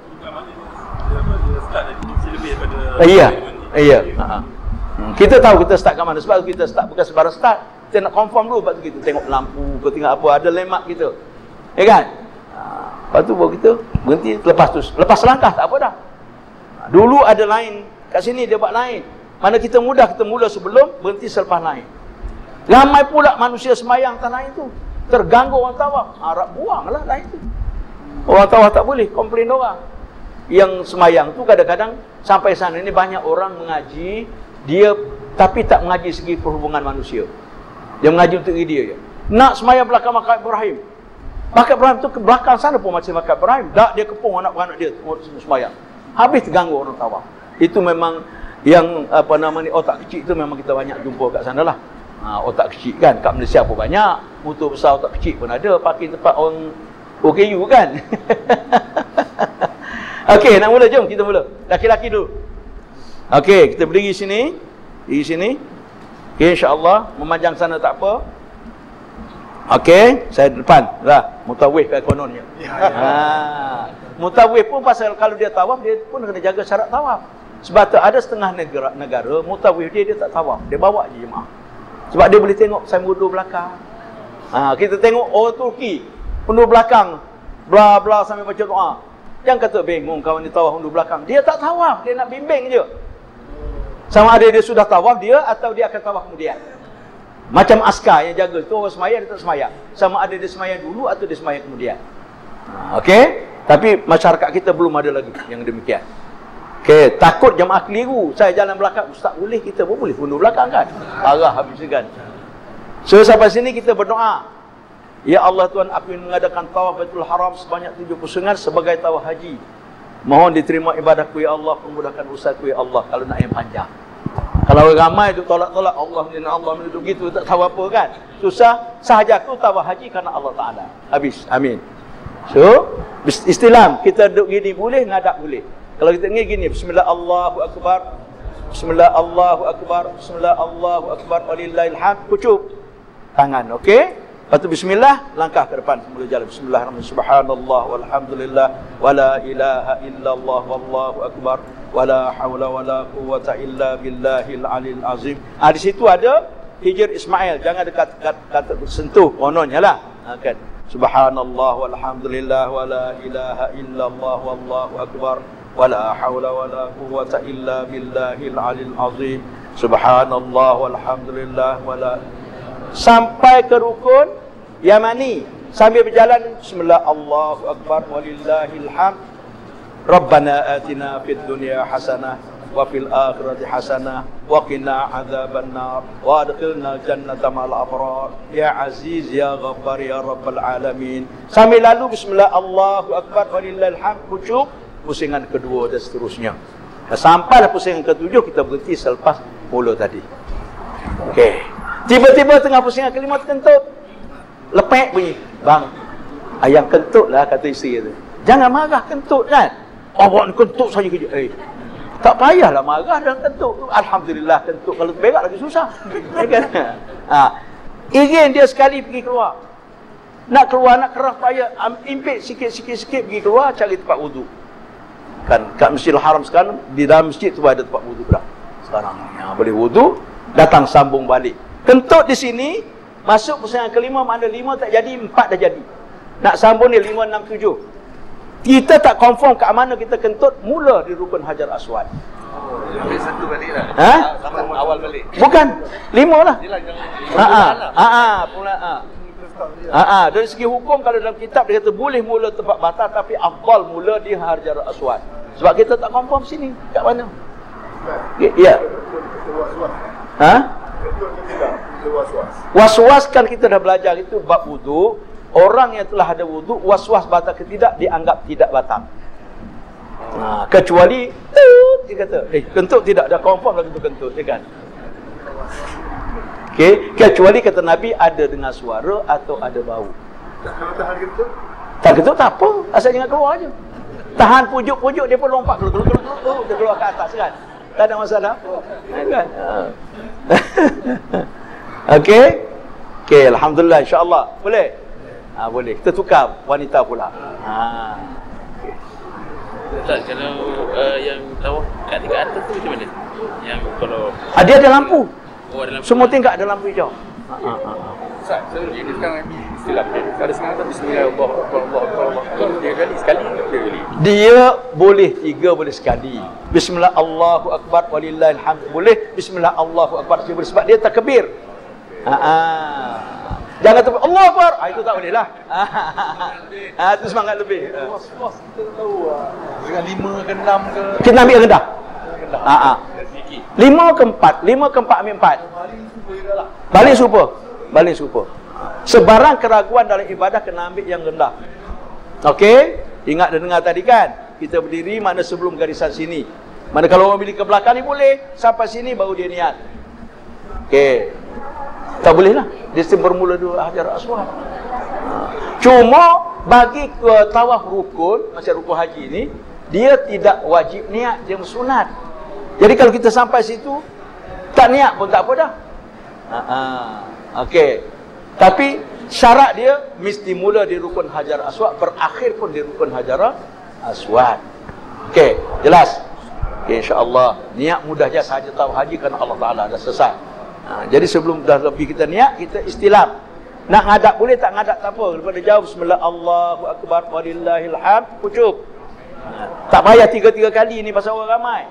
Iya. Kita tahu kita start kat mana. Sebab kita start bukan sebarang start. Kita nak confirm dulu. Lepas tu kita tengok lampu, kita tengok apa, ada landmark kita. Ya kan? Lepas tu baru kita berhenti. Lepas langkah tak apa dah. Dulu ada lain. Kat sini dia buat lain. Mana kita mudah, kita mula sebelum, berhenti selepas lain. Ramai pula manusia semayang atas lain tu. Terganggu orang tawaf. Harap buanglah lain tu. Orang tawaf tak boleh. Komplain orang. Yang semayang tu kadang-kadang sampai sana ni banyak orang mengaji dia tapi tak mengaji segi perhubungan manusia. Dia mengaji untuk dia je. Nak semayang belakang makam Ibrahim. Makam Ibrahim tu ke belakang sana pun macam makam Ibrahim. Tak, dia kepung anak-anak dia semayang. Habis terganggu orang tawaf. Itu memang yang apa nama ni, otak kecil tu memang kita banyak jumpa kat sana lah. Otak kecil kan, kat Malaysia pun banyak. Motor besar otak kecil pun ada. Parking tempat orang OKU kan. Okey, nak mula, jom kita mula. Laki-laki dulu. Okey, kita berdiri sini. Di sini. Okey, insya-Allah memanjang sana tak apa. Okey, saya depan. Lah, mutawif kat kononnya. Mutawif pun pasal kalau dia tawaf, dia pun kena jaga syarat tawaf. Sebab tu ada setengah negara mutawif dia tak tawaf. Dia bawa je jemaah. Sebab dia boleh tengok saya mundur belakang. Kita tengok orang Turki mundur belakang. Bla sambil baca doa. Jangan kata bingung kawan ni tawaf undur belakang. Dia tak tawaf, dia nak bimbing je. Sama ada dia sudah tawaf dia atau dia akan tawaf kemudian. Macam askar yang jaga tu, orang semayang dia tak semayang. Sama ada dia semayang dulu atau dia semayang kemudian. Okey? Tapi masyarakat kita belum ada lagi yang demikian. Okey, takut jemaah keliru. Saya jalan belakang, ustaz boleh, kita pun boleh undur belakang kan? Arah habis segan. So sampai sini kita berdoa. Ya Allah Tuhan, aku ingin mengadakan tawaf Baitul Haram sebanyak 7 pusingan sebagai tawaf haji. Mohon diterima ibadahku ya Allah, memudahkan usahaku ya Allah. Kalau nak yang panjang. Kalau ramai tu tolak-tolak Allah duduk gitu tak tahu apa kan. Susah. Sahajaku tawaf haji kerana Allah Taala. Habis. Amin. So, istilam kita duduk gini boleh, ngadap boleh. Kalau kita gini, bismillah Allahu akbar. Bismillah Allahu akbar. Bismillah Allahu akbar. Walillahil hamd. Kucup tangan, okey? Lepas tu bismillah, langkah ke depan semula jalan. Bismillahirrahmanirrahim. Subhanallah walhamdulillah wala ilaha illallah wallahu akbar wala haula wala quwwata illa billahil alil azim. Di situ ada Hijr Ismail, jangan dekat sentuh kononnya lah. Kan. Subhanallah walhamdulillah wala ilaha illallah wallahu akbar wala haula wala quwwata illa billahil alil azim. Subhanallah walhamdulillah wala, sampai ke rukun Yamani sambil berjalan bismillah Allahu akbar walillahil hamd. Rabbana atina fid dunya hasanah wa fil akhirati hasanah wa qina adzaban nar wa adkhilna jannata ma'al abrar ya aziz ya ghaffar ya rabbal alamin. Sambil lalu bismillah Allahu akbar walillahil hamd, pucuk pusingan kedua dan seterusnya. Sampailah pusingan ketujuh, kita berhenti selepas mula tadi. Okey. Tiba-tiba tengah pusingan kelima terkentut. Lepek bunyi. Bang, ayang kentut lah, kata isteri tu. Jangan marah kentut kan. Awak kentut saja kerja. Tak payahlah marah dan kentut. Alhamdulillah kentut. Kalau berak lagi susah. Ingin dia sekali pergi keluar. Nak keluar, nak kerah payah. Impit sikit-sikit pergi keluar, cari tempat wuduk. Kan kat Masjidil Haram sekarang, di dalam masjid tu ada tempat wuduk dah. Sekarang boleh wuduk, datang sambung balik. Kentut di sini, masuk pusingan kelima, mana 5 tak jadi, 4 dah jadi. Nak sambung ni 5, 6, 7. Kita tak confirm kat mana kita kentut, mula di rukun Hajar Aswad. Ambil satu balik lah. Sama awal balik. Bukan, 5 lah. Dari segi hukum, kalau dalam kitab dia kata boleh mula tempat batal, tapi afdal mula di Hajar Aswad. Sebab kita tak confirm sini kat mana. Ya. Was-was kan kita dah belajar itu bab wudu. Orang yang telah ada wudu, was-was batal ke tidak dianggap tidak batal. Kecuali dia kata, kentut tidak ada confirm lah kentut dia kan. Okey, kecuali kata Nabi ada dengar suara atau ada bau. Kalau tahan kentut? Tak kentut tak apa, asal jangan keluar aje. Tahan pujuk-pujuk dia pun lompat dia keluar ke atas kan. Tak ada masalah. Kan? Okey. Okey, alhamdulillah insya-Allah. Boleh? Boleh. Kita tukar wanita pula. Okay. Tak, kalau yang tawaf kat tingkat atas tu macam mana? Yang kalau dia ada lampu. Oh, ada lampu. Semua tingkat ada lampu hijau. Ustaz, dia sekarang ambil istilah dia. Kalau sekarang tu bismillahirrahmanirrahim. Dia kali sekali dia kali. Dia boleh 3, boleh sekali. Bismillah Allahu akbar walillahil hamd. Boleh bismillah Allahu akbar sebab dia takbir. Jangan tu Allahu akbar. Itu tak boleh lah. Itu semangat lebih. Was-was kita tahu dengan 5 ke 6 ke. Kita ambil yang rendah. 5 ke 4, 5 ke 4 ambil 4. Balik super. Sebarang keraguan dalam ibadah kena ambil yang rendah. Okey? Ingat dan dengar tadi kan? Kita berdiri mana sebelum garisan sini. Mana kalau orang pilih ke belakang ni boleh, sampai sini baru dia niat. Okey. Tak boleh lah. Dia bermula dulu Hajar Aswad. Cuma bagi ke tawaf rukun, macam rukun haji ni, dia tidak wajib niat, dia sunat. Jadi kalau kita sampai situ tak niat pun tak apa dah. Okey. Tapi syarat dia mesti mula di rukun Hajar Aswad, berakhir pun di rukun Hajar Aswad. Okey, jelas. Okey, insya-Allah niat mudah je sahaja tawaf haji kerana Allah Taala dah selesai. Jadi sebelum dah lebih kita niat, kita istilam. Nak ngadap boleh, tak ngadap tak apa. Lepas dia jawab bismillah Allahu akbar walillahil hamd, cukup. Tak payah 3 kali ni pasal orang ramai.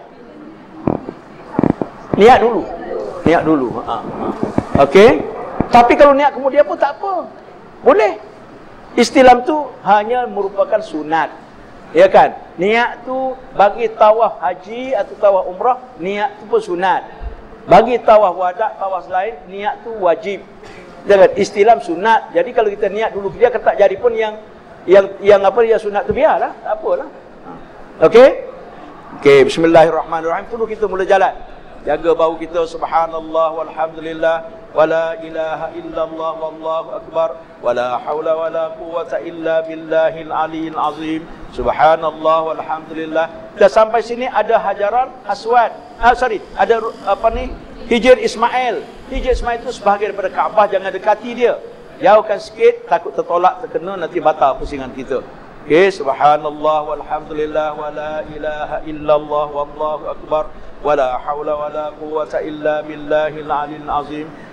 Niat dulu. Okey. Tapi kalau niat kemudian pun tak apa. Boleh. Istilam tu hanya merupakan sunat. Ya kan? Niat tu bagi tawaf haji atau tawaf umrah, niat tu pun sunat. Bagi tawaf wada, tawaf lain, niat tu wajib. Jangan istilam sunat. Jadi kalau kita niat dulu, dia tak jadi pun yang sunat tu biarlah, tak apalah. Okey? Okey, bismillahirrahmanirrahim. Perlu kita mula jalan. Jaga bau kita, subhanallah walhamdulillah wala ilaha illallah wallahu akbar wala haula wala quwwata illa billahil aliyil azim. Subhanallah walhamdulillah. Dah sampai sini ada Hajaran Aswad. Ada Hijr Ismail. Hijr Ismail itu sebahagian daripada Kaabah, jangan dekati dia. Jauhkan sikit, takut tertolak, terkena, nanti batal pusingan kita. Okay, subhanallah walhamdulillah wala ilaha illallah wallahu akbar wala haula wala quwwata illa billahil aliyil azim.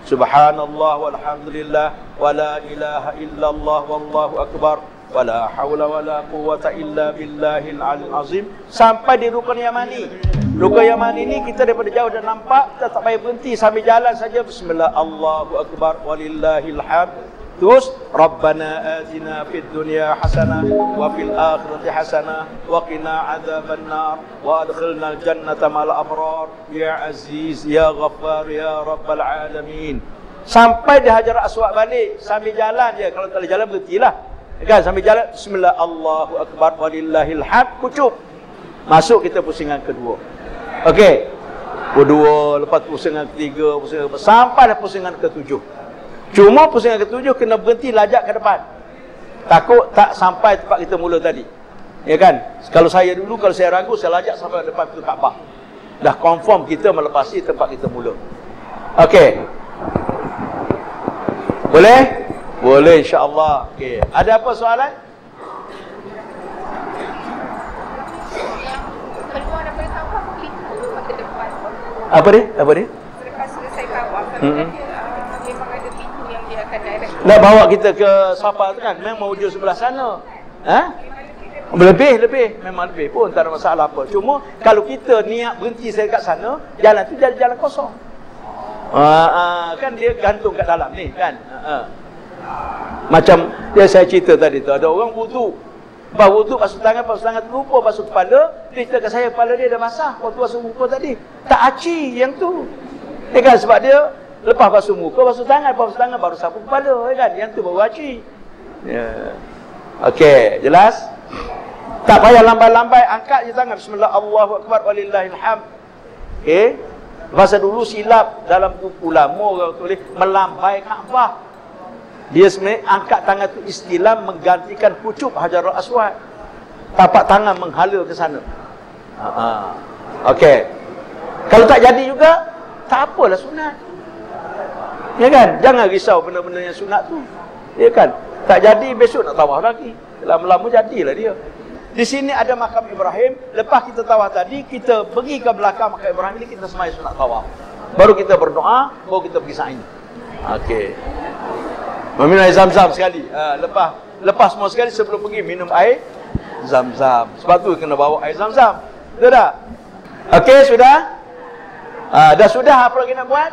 Subhanallah walhamdulillah wa la ilaha illallah wallahu akbar wa la hawla wa la quwwata illa billahil aliyil azim, sampai di rukun yamani. Rukun yamani ni kita daripada jauh dah nampak, kita tak payah berhenti, sambil jalan saja bismillah Allahu akbar walillahil hamd. Terus Rabbana atina fid dunya hasanah wa fil akhirati hasanah wa qina adzabannar wa adkhilnal jannata ma'al abrar ya aziz ya ghaffar ya rabbal alamin. Sampai di Hajar Aswad balik, sambil jalan je. Kalau tak boleh jalan berhentilah. Kan sambil jalan bismillah Allahu akbar walillahil hamd, kucuk. Masuk kita pusingan kedua. Okey. Kedua, lepas pusingan ketiga, pusingan keempat, sampai dah pusingan ketujuh. Cuma pusingan ketujuh kena berhenti lajak ke depan. Takut tak sampai tempat kita mula tadi. Ya kan? Kalau saya dulu, kalau saya ragu, saya lajak sampai depan pintu Kaabah. Dah confirm kita melepasi tempat kita mula. Okey. Boleh? Boleh insya-Allah. Okey. Ada apa soalan? Keluar daripada tawaf ke depan. Apa dia? Apa dia? Selepas selesai tawaf, memang ada pintu yang dia akan direct. Nak bawa kita ke Safa tu kan, memang wujud sebelah sana. Lebih memang lebih pun tak ada masalah apa. Cuma kalau kita niat berhenti saya kat sana, jalan tu jalan kosong. Kan dia gantung kat dalam ni kan. Macam dia saya cerita tadi tu, ada orang wudu. Lepas wudu basuh tangan terlupa basuh kepala. Dia cerita kat saya kepala dia dah basah waktu basuh muka tadi. Tak aci yang tu. Kan sebab dia lepas basuh muka, basuh tangan baru sapu kepala, kan? Yang tu baru aci. Ya. Okey, jelas? Tak payah lambai-lambai, angkat je tangan bismillah Allahu akbar walillahil hamd. Okey? Masa dulu silap dalam buku lama orang tulis melambai Kaabah. Dia sebenarnya angkat tangan tu istilah menggantikan pucuk Hajarul Aswad. Tapak tangan menghala ke sana. Okey. Kalau tak jadi juga, tak apalah sunat. Ya kan? Jangan risau benda-benda yang sunat tu. Ya kan? Tak jadi besok nak tawaf lagi. Lama-lama jadilah dia. Di sini ada makam Ibrahim. Lepas kita tawaf tadi, kita pergi ke belakang makam Ibrahim ini, kita semai sunat tawaf. Baru kita berdoa, baru kita pergi sa'i. Okey. Minum air zam-zam sekali. Lepas semua sekali sebelum pergi minum air zam-zam. Sebab tu kena bawa air zam-zam. Betul tak? Okey, sudah? Dah sudah, apa lagi nak buat?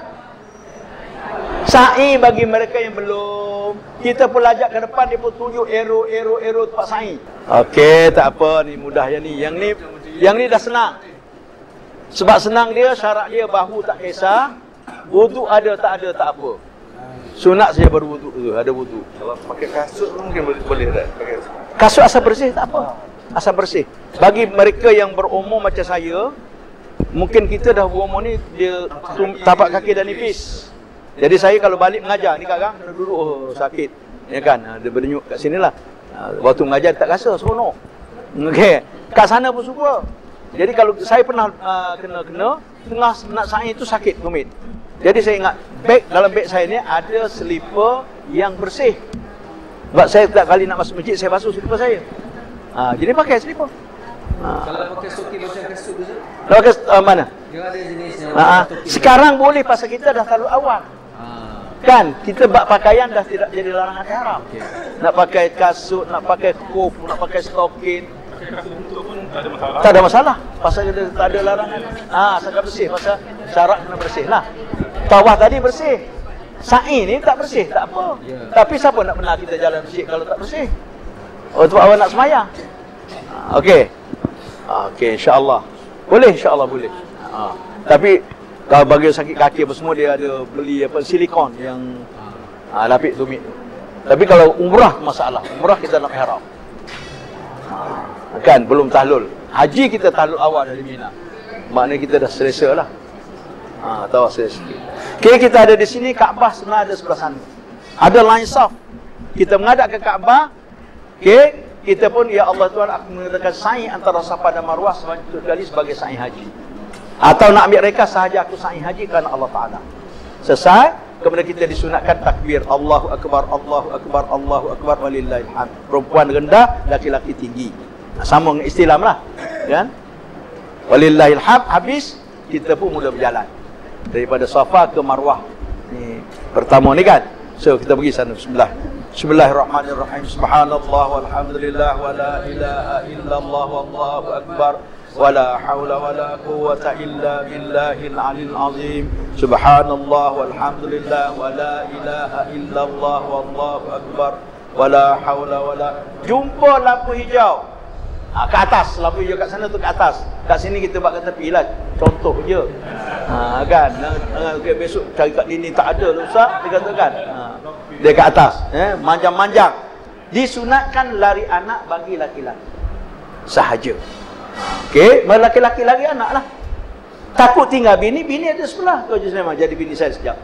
Sa'i bagi mereka yang belum. Kita pun lajak ke depan, dia pun tunjuk arrow tempat sa'i. Okey, tak apa, ni mudah yang ni. Yang ni dah senang. Sebab senang dia, syarat dia bahu tak kisah. Wudu ada tak apa. Sunat saja baru wudu tu, ada wudu. Kalau pakai kasut mungkin boleh tak? Pakai kasut asal bersih tak apa. Asal bersih. Bagi mereka yang berumur macam saya, mungkin kita dah berumur ni, dia tapak kaki dah nipis. Jadi saya kalau balik mengajar ni kadang kena duduk sakit. Ya kan? Dia berdenyut kat sinilah. Waktu mengajar tak rasa seronok. Okey. Kat sana pun suka. Jadi kalau saya pernah kena tengah nak sa'i tu sakit tumit. Jadi saya ingat dalam beg saya ni ada selipar yang bersih. Sebab saya setiap kali nak masuk masjid saya basuh selipar saya. Jadi pakai selipar. Kalau pakai soki macam kasut tu, kalau pakai mana? dia ada jenis yang sekarang boleh pasal kita dah terlalu awal. Kan kita bab pakaian dah tidak jadi larangan haram. Nak pakai kasut, nak pakai kuf, nak pakai stokin, tak ada masalah. Pasal kita tak ada larangan. Sangat bersih, pasal syarat kena bersih lah. Tawaf tadi bersih. Sa'i ni tak bersih, tak apa. Tapi siapa nak benar kita jalan masjid kalau tak bersih? Sebab awak nak semayang. Okey. Okey, insya-Allah. Boleh, insya-Allah boleh. Tapi kalau bagi sakit kaki apa semua, dia ada beli silikon yang lapik tumit. Tapi kalau umrah masalah. Umrah kita nak ihram. Kan belum tahlul. Haji kita tahlul awal dari Mina. Maknanya kita dah selesa lah. Tawaf selesa. Okay, kita ada di sini, Kaabah sebenarnya ada sebelah sana. Ada line saf. Kita menghadap ke Kaabah. Okay, kita pun ya Allah Tuhan, aku mengadakan sa'i antara Safa dan Marwah sekali sebagai sa'i haji. Atau nak ambil reka sahaja aku sa'i haji kerana Allah Ta'ala. Selesai, kemudian kita disunatkan takbir Allahu Akbar, Allahu Akbar, Allahu Akbar walillahil hamd. Perempuan rendah, laki-laki tinggi. Sama dengan Islam lah, kan? Walillahil hamd. Habis kita pun mula berjalan daripada Safa ke Marwah. Ni pertama ni kan. So kita pergi sana. Bismillah. Bismillahirrahmanirrahim. Subhanallah walhamdulillah wa la ilaha illallah wallahu akbar. ولا حول ولا قوة إلا بالله العلي العظيم سبحان الله والحمد لله ولا إله إلا الله والله أكبر ولا حول ولا. Jumpa lampu hijau ke atas, lampu hijau kat sana tu ke atas, kat sini kita buat kat tepi lah, contoh je kan. Okay, besok cari kat dinding tak ada lah Ustaz, dia kata kan. Dia ke atas, manjang-manjang. Disunatkan lari anak bagi laki-laki sahaja. Okey, laki-laki lari anak lah. Takut tinggal bini, bini ada sebelah. Kau je memang jadi bini saya sekejap.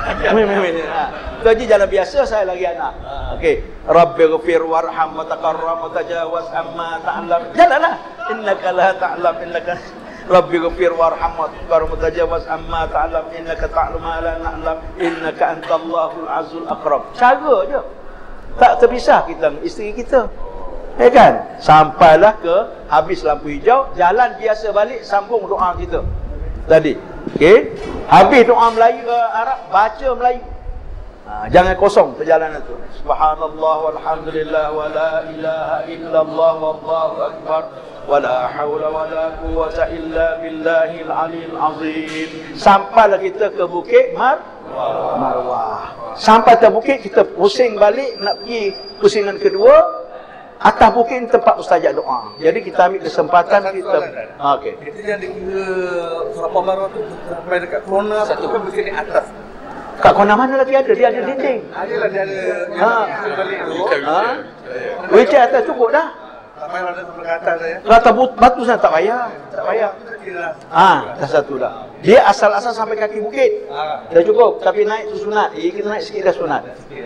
Kau je jalan biasa, saya lari anak. Okey, Rabbighfir warham wa takarram wa tajawaz amma ta'lam. Jalanlah. Innaka la ta'lam innaka Rabbighfir warham wa takarram wa tajawaz amma ta'lam innaka ta'lamu ma la na'lam innaka antallahul azizul akram. Cara je. Tak terpisah kita dengan isteri kita. Kan? Sampailah ke habis lampu hijau, jalan biasa balik, sambung doa kita tadi. Okey, habis doa Melayu Arab, baca Melayu. Jangan kosong perjalanan tu. Subhanallah walhamdulillah wa la ilaha illallah wallahu akbar wa la haula wa la quwwata illa billahil aliyil azim. Sampailah kita ke Bukit Marwah. Sampai ke bukit kita pusing balik nak pergi pusingan kedua. Atas bukit ni tempat mustajab doa. Jadi kita ambil kesempatan kita. Okey. Itu yang dikira Safa Marwah tu sampai dekat corner satu kan mesti di atas. Kat corner mana lagi ada? Dia ada dinding. Adalah dia ada balik tu. Wheelchair atas cukup dah. Sampai ada sampai ke atas saya. Rata batu sana tak payah. Tak payah. Dah satu dah. Dia asal-asal sampai kaki bukit. Dah cukup. Tapi naik tu sunat. Kita naik sikit dah sunat.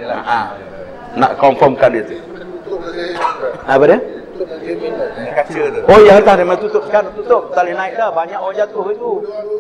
Nak confirmkan dia tu. Apa dia? Kaca tu. Oh ya, dah memang tutup sekarang, tutup. Tak boleh naik dah, banyak orang jatuh itu.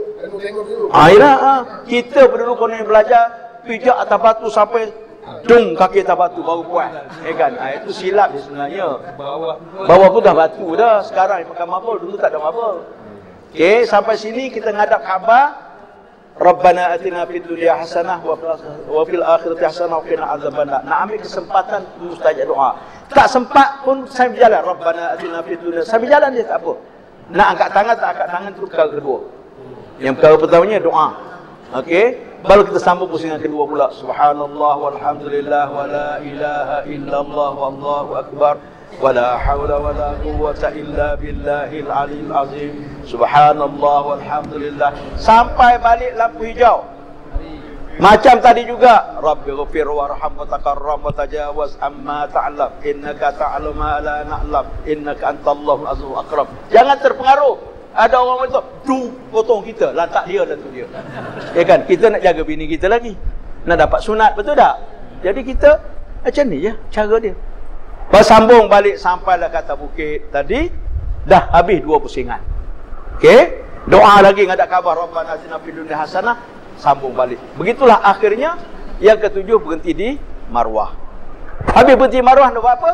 Ayolah, kita dulu kalau belajar pijak atas batu sampai dung kaki atas batu baru kuat. Kan? Itu silap sebenarnya. Bawah pun dah batu dah. Sekarang pakai marble, dulu tak ada marble. Okey, sampai sini kita ngadap Kaabah. Rabbana atina fid dunya hasanah wa fil akhirati hasanah wa qina adzabannar. Nak ambil kesempatan mustajab doa. Tak sempat pun saya berjalan. Rabbana atina fid dunya. Saya berjalan dia tak apa. Nak angkat tangan tak angkat tangan tu perkara kedua. Yang perkara pertamanya doa. Okey, baru kita sambung pusingan kedua pula. Subhanallah walhamdulillah wa la ilaha illallah wallahu akbar. ولا حول ولا قوة إلا بالله العلي العظيم سبحان الله والحمد لله. Sampai balik lampu hijau. Macam tadi juga. Rabbighfir warham wa takarram wa tajawaz amma ta'lam innaka ta'lamu ma la na'lam innaka antallahul azizul akram. Jangan terpengaruh. Ada orang itu potong kita, lantak dia dan tu dia. Ya kan? Kita nak jaga bini kita lagi. Nak dapat sunat, betul tak? Jadi kita macam ni je cara dia. Bersambung balik sampailah kata bukit tadi. Dah habis dua pusingan. Okey, doa lagi ngadap Kaabah, Rabbana atina fid dunya hasanah, sambung balik. Begitulah akhirnya yang ketujuh berhenti di Marwah. Habis berhenti Marwah nak buat apa?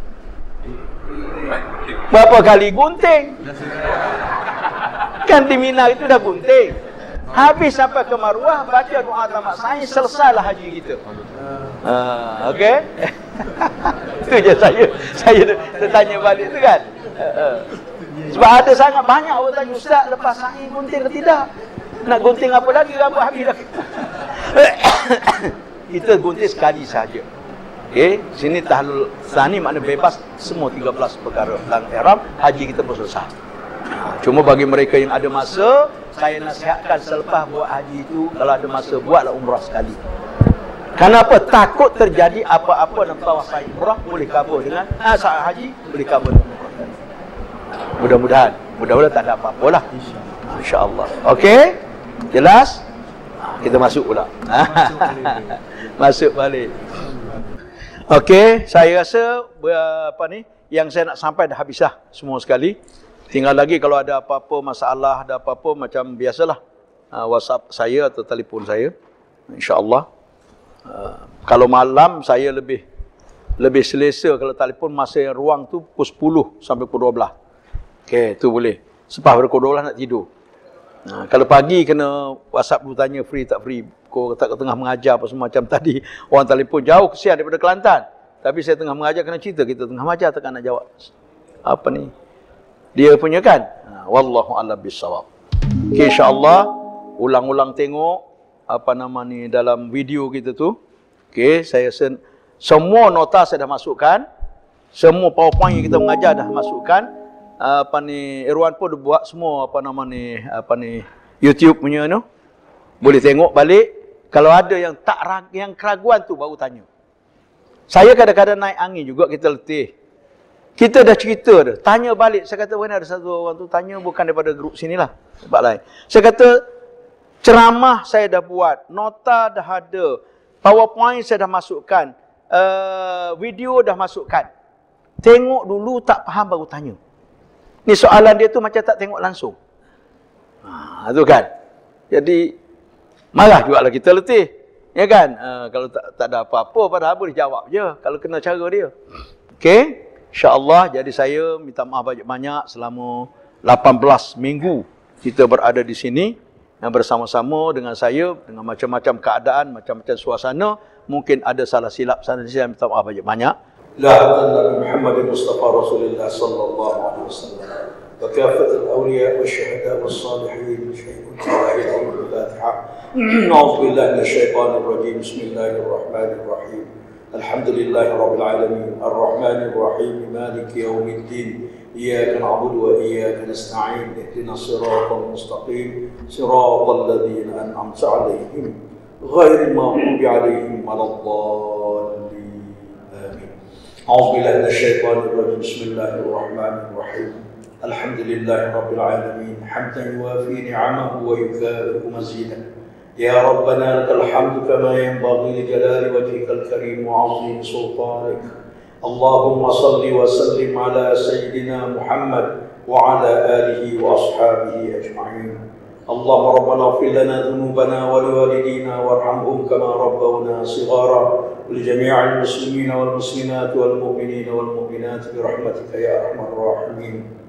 Berapa kali gunting. Kan di Mina itu dah gunting. Habis sampai ke Marwah, baca doa tamat sa'i, selesailah haji kita. Okey. Itu je saya tanya balik tu kan. Sebab ada sangat banyak orang tanya, Ustaz lepas sa'i gunting ke tidak? Nak gunting apa lagi, rambut habis dah. Kita gunting sekali saja. Okey, sini tahlul tsani makna bebas semua 13 perkara dalam ihram, haji kita pun selesai. Cuma bagi mereka yang ada masa, saya nasihatkan selepas buat haji itu, kalau ada masa buatlah umrah sekali. Kenapa? Takut terjadi apa-apa dalam tawaf sa'i umrah, boleh cover dengan saat haji, boleh cover dengan umrah. Mudah-mudahan tak ada apa-apa lah. InsyaAllah. Okey? Jelas? Kita masuk pula. Masuk balik. Okey, saya rasa yang saya nak sampai dah habis dah semua sekali. Tinggal lagi kalau ada apa-apa masalah, ada apa-apa macam biasalah. WhatsApp saya atau telefon saya. InsyaAllah. Kalau malam saya lebih selesa kalau telefon masa yang ruang tu pukul 10 sampai pukul 12. Okey, tu boleh. Selepas pukul 12 nak tidur. Kalau pagi kena WhatsApp dulu tanya free tak free. syukur, tak tengah mengajar apa semacam tadi. Orang telefon jauh kesian daripada Kelantan. Tapi saya tengah mengajar kena cerita, kita tengah mengajar takkan nak jawab. Apa ni? Dia punya kan? Wallahu a'lam bissawab. Okey, insya-Allah ulang-ulang tengok apa nama ni dalam video kita tu. Okey, saya semua nota saya dah masukkan. Semua PowerPoint yang kita mengajar dah masukkan. Apa ni Irwan pun dah buat semua apa ni YouTube punya tu. Boleh tengok balik. Kalau ada yang yang keraguan tu baru tanya. Saya kadang-kadang naik angin juga, kita letih. Kita dah cerita dah. Tanya balik. Saya kata, mana ada satu orang tu tanya bukan daripada grup sinilah. Tempat lain. Saya kata, ceramah saya dah buat. Nota dah ada. PowerPoint saya dah masukkan. Video dah masukkan. Tengok dulu, tak faham baru tanya. Ni soalan dia tu macam tak tengok langsung. Tu kan. Jadi, marah juga lah kita letih. Ya kan? Kalau tak ada apa-apa, padahal boleh jawab je. Kalau kena cara dia. Okey? InsyaAllah, jadi saya minta maaf banyak-banyak selama 18 minggu kita berada di sini bersama-sama dengan saya, dengan macam-macam keadaan, macam-macam suasana. Mungkin ada salah silap sana sini, saya minta maaf banyak-banyak. La Nabi Muhammad Mustafa Rasulullah sallallahu alaihi wasallam wa kafat al-awliya wa syuhada wa salihin syai'un al-Fatiha. A'udzu billahi minasyaitonir rajim. Bismillahirrahmanirrahim. Alhamdulillahi rabbil alamin. Ar-Rahmanir Rahim. Maliki yaumiddin. Iyyaka na'budu wa iyyaka nasta'in. Ihdinas siratal mustaqim. Siratal ladzina an'amta 'alaihim ghairil maghdubi 'alaihim waladdallin. Amin. A'udzu billahi minasyaitonir rajim. Bismillahirrahmanirrahim. Alhamdulillahi rabbil alamin. Hamdan yuwafi ni'amahu wa yukafi'u mazidah. يا ربنا لك الحمد كما ينبغي لجلال وجهك الكريم وعظيم سلطانك. اللهم صل وسلم على سيدنا محمد وعلى آله وأصحابه أجمعين. اللهم ربنا اغفر لنا ذنوبنا ولوالدينا وارحمهم كما ربونا صغارا ولجميع المسلمين والمسلمات والمؤمنين والمؤمنات برحمتك يا أرحم الراحمين.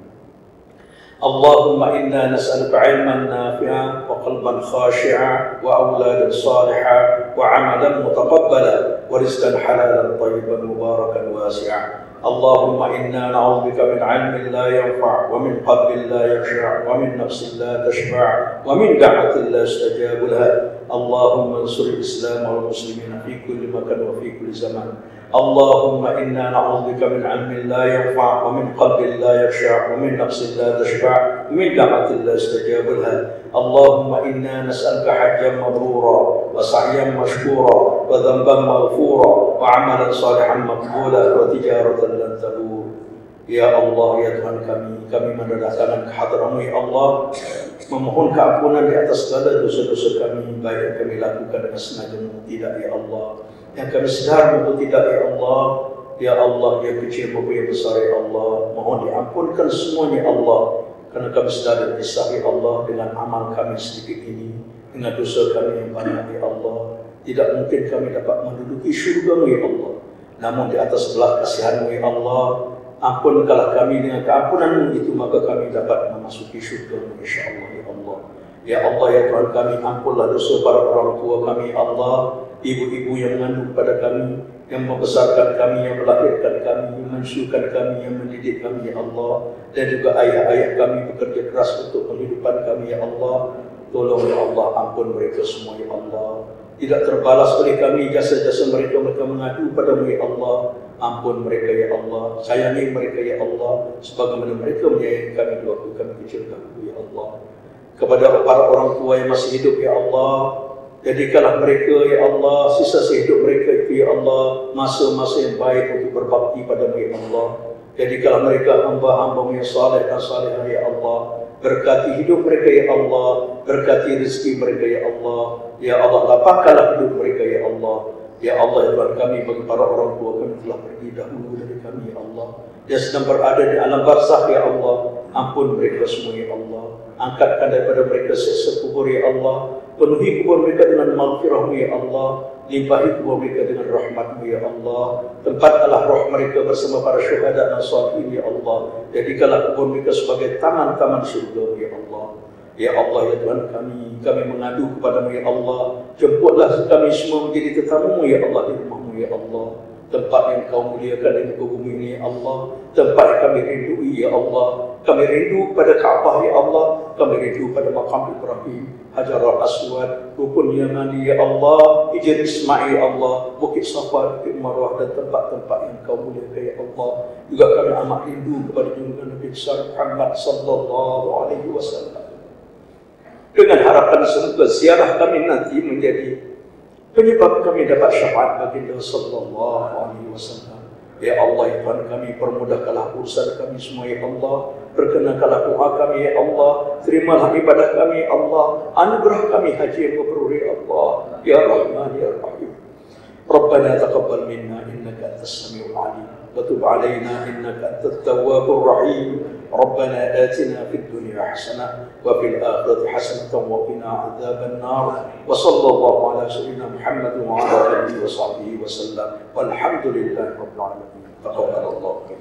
اللهم إنا نسألك علما نافعا وقلبا خاشعا وأولادا صالحا وعملا متقبلا ورزقا حلالا طيبا مباركا واسعا. اللهم إنا نعوذ بك من علم لا ينفع ومن قلب لا يخشع ومن نفس لا تشبع ومن دعوة لا يستجاب لها. اللهم انصر الإسلام والمسلمين في كل مكان وفي كل زمان. اللهم إنا نعوذ بك من علم لا ينفع ومن قلب لا يخشع ومن نفس لا تشبع ومن دعوة لا يستجاب لها. اللهم إنا نسألك حجا مبرورا وسعيا مشكورا وذنبا مغفورا وعملا صالحا مقبولا وتجارة لن تبور. Ya Allah, ya Tuhan kami mendedahkan kehadiran-Mu ya Allah, memohon keampunan di atas segala dosa-dosa kami, baik yang kami lakukan dengan sengaja maupun tidak ya Allah, yang kami sedar maupun tidak ya Allah. Ya Allah, yang kecil maupun yang besar ya Allah, mohon diampunkan semuanya ya Allah, karena kami sedar dan risau ya Allah dengan amal kami sedikit ini, dengan dosa kami yang banyak ya Allah. Tidak mungkin kami dapat menduduki syurga-Mu ya Allah, namun di atas belah kasihan-Mu ya Allah, ampunkanlah kami dengan keampunan-Mu itu, maka kami dapat memasuki syurga-Mu insya-Allah ya Allah. Ya Allah, ya Tuhan kami, ampunlah dosa para orang tua kami ya Allah, ibu-ibu yang mengandung pada kami, yang membesarkan kami, yang melahirkan kami, yang mensukan kami, yang mendidik kami ya Allah, dan juga ayah-ayah kami bekerja keras untuk penghidupan kami ya Allah. Tolong ya Allah, ampun mereka semua ya Allah. Tidak terbalas oleh kami jasa-jasa mereka mengadu padamu ya Allah. Ampun mereka ya Allah, sayangi mereka ya Allah, sebagaimana mereka menyayangi kami di waktu kami kecil dahulu ya Allah. Kepada para orang tua yang masih hidup ya Allah, jadikanlah mereka ya Allah, sisa hidup mereka itu ya Allah, masa-masa yang baik untuk berbakti padamu ya Allah. Jadikanlah mereka hamba-hamba-Mu yang saleh dan salehah ya Allah. Berkati hidup mereka ya Allah, berkati rezeki mereka ya Allah. Ya Allah, lapangkanlah hidup mereka ya Allah. Ya Allah, ya Tuhan kami, bagi para orang tua kami telah pergi dahulu dari kami ya Allah, dia sedang berada di alam barzakh ya Allah. Ampun mereka semua ya Allah, angkatkan daripada mereka siksa kubur ya Allah, penuhi kubur mereka dengan maghfirah-Mu ya Allah, limpahi kubur mereka dengan rahmat-Mu ya Allah, tempatkanlah roh mereka bersama para syuhada dan sholihin ya Allah, jadikanlah kubur mereka sebagai taman-taman surga ya Allah. Ya Allah, ya Tuhan kami mengadu kepadamu ya Allah. Jemputlah kami semua menjadi tetamu ya Allah di rumahmu ya Allah. Tempat yang kau muliakan di muka bumi ini ya Allah. Tempat yang kami rindui ya Allah. Kami rindu pada Kaabah ya Allah. Kami rindu pada makam Ibrahim, Hajar al-Aswad, Rukun Yamani ya Allah, Hijr Ismail ya Allah, Bukit Safa, Bukit Marwah dan tempat-tempat yang kau muliakan ya Allah. Juga kami amat rindu kepada junjungan Nabi besar Muhammad sallallahu alaihi wasallam. Dengan harapan semoga ziarah kami nanti menjadi penyebab kami dapat syafaat baginda sallallahu alaihi wasallam. Ya Allah, ya Tuhan kami, permudahkanlah urusan kami semua ya Allah. Perkenankanlah doa kami ya Allah. Terimalah ibadah kami ya Allah. Anugerah kami haji yang mabrur ya Allah. Ya Rahman ya Rahim. Rabbana taqabbal minna innaka antas samiul alim wa tub alaina innaka antat tawwabur rahim. Rabbana atina fid dunya hasanah wa fil akhirati hasanatan wa qina adzaban nar. Wa sallallahu ala sayyidina Muhammad wa ala alihi wa sahbihi wa sallam. Walhamdulillahi rabbil alamin. Taqabbalallahu.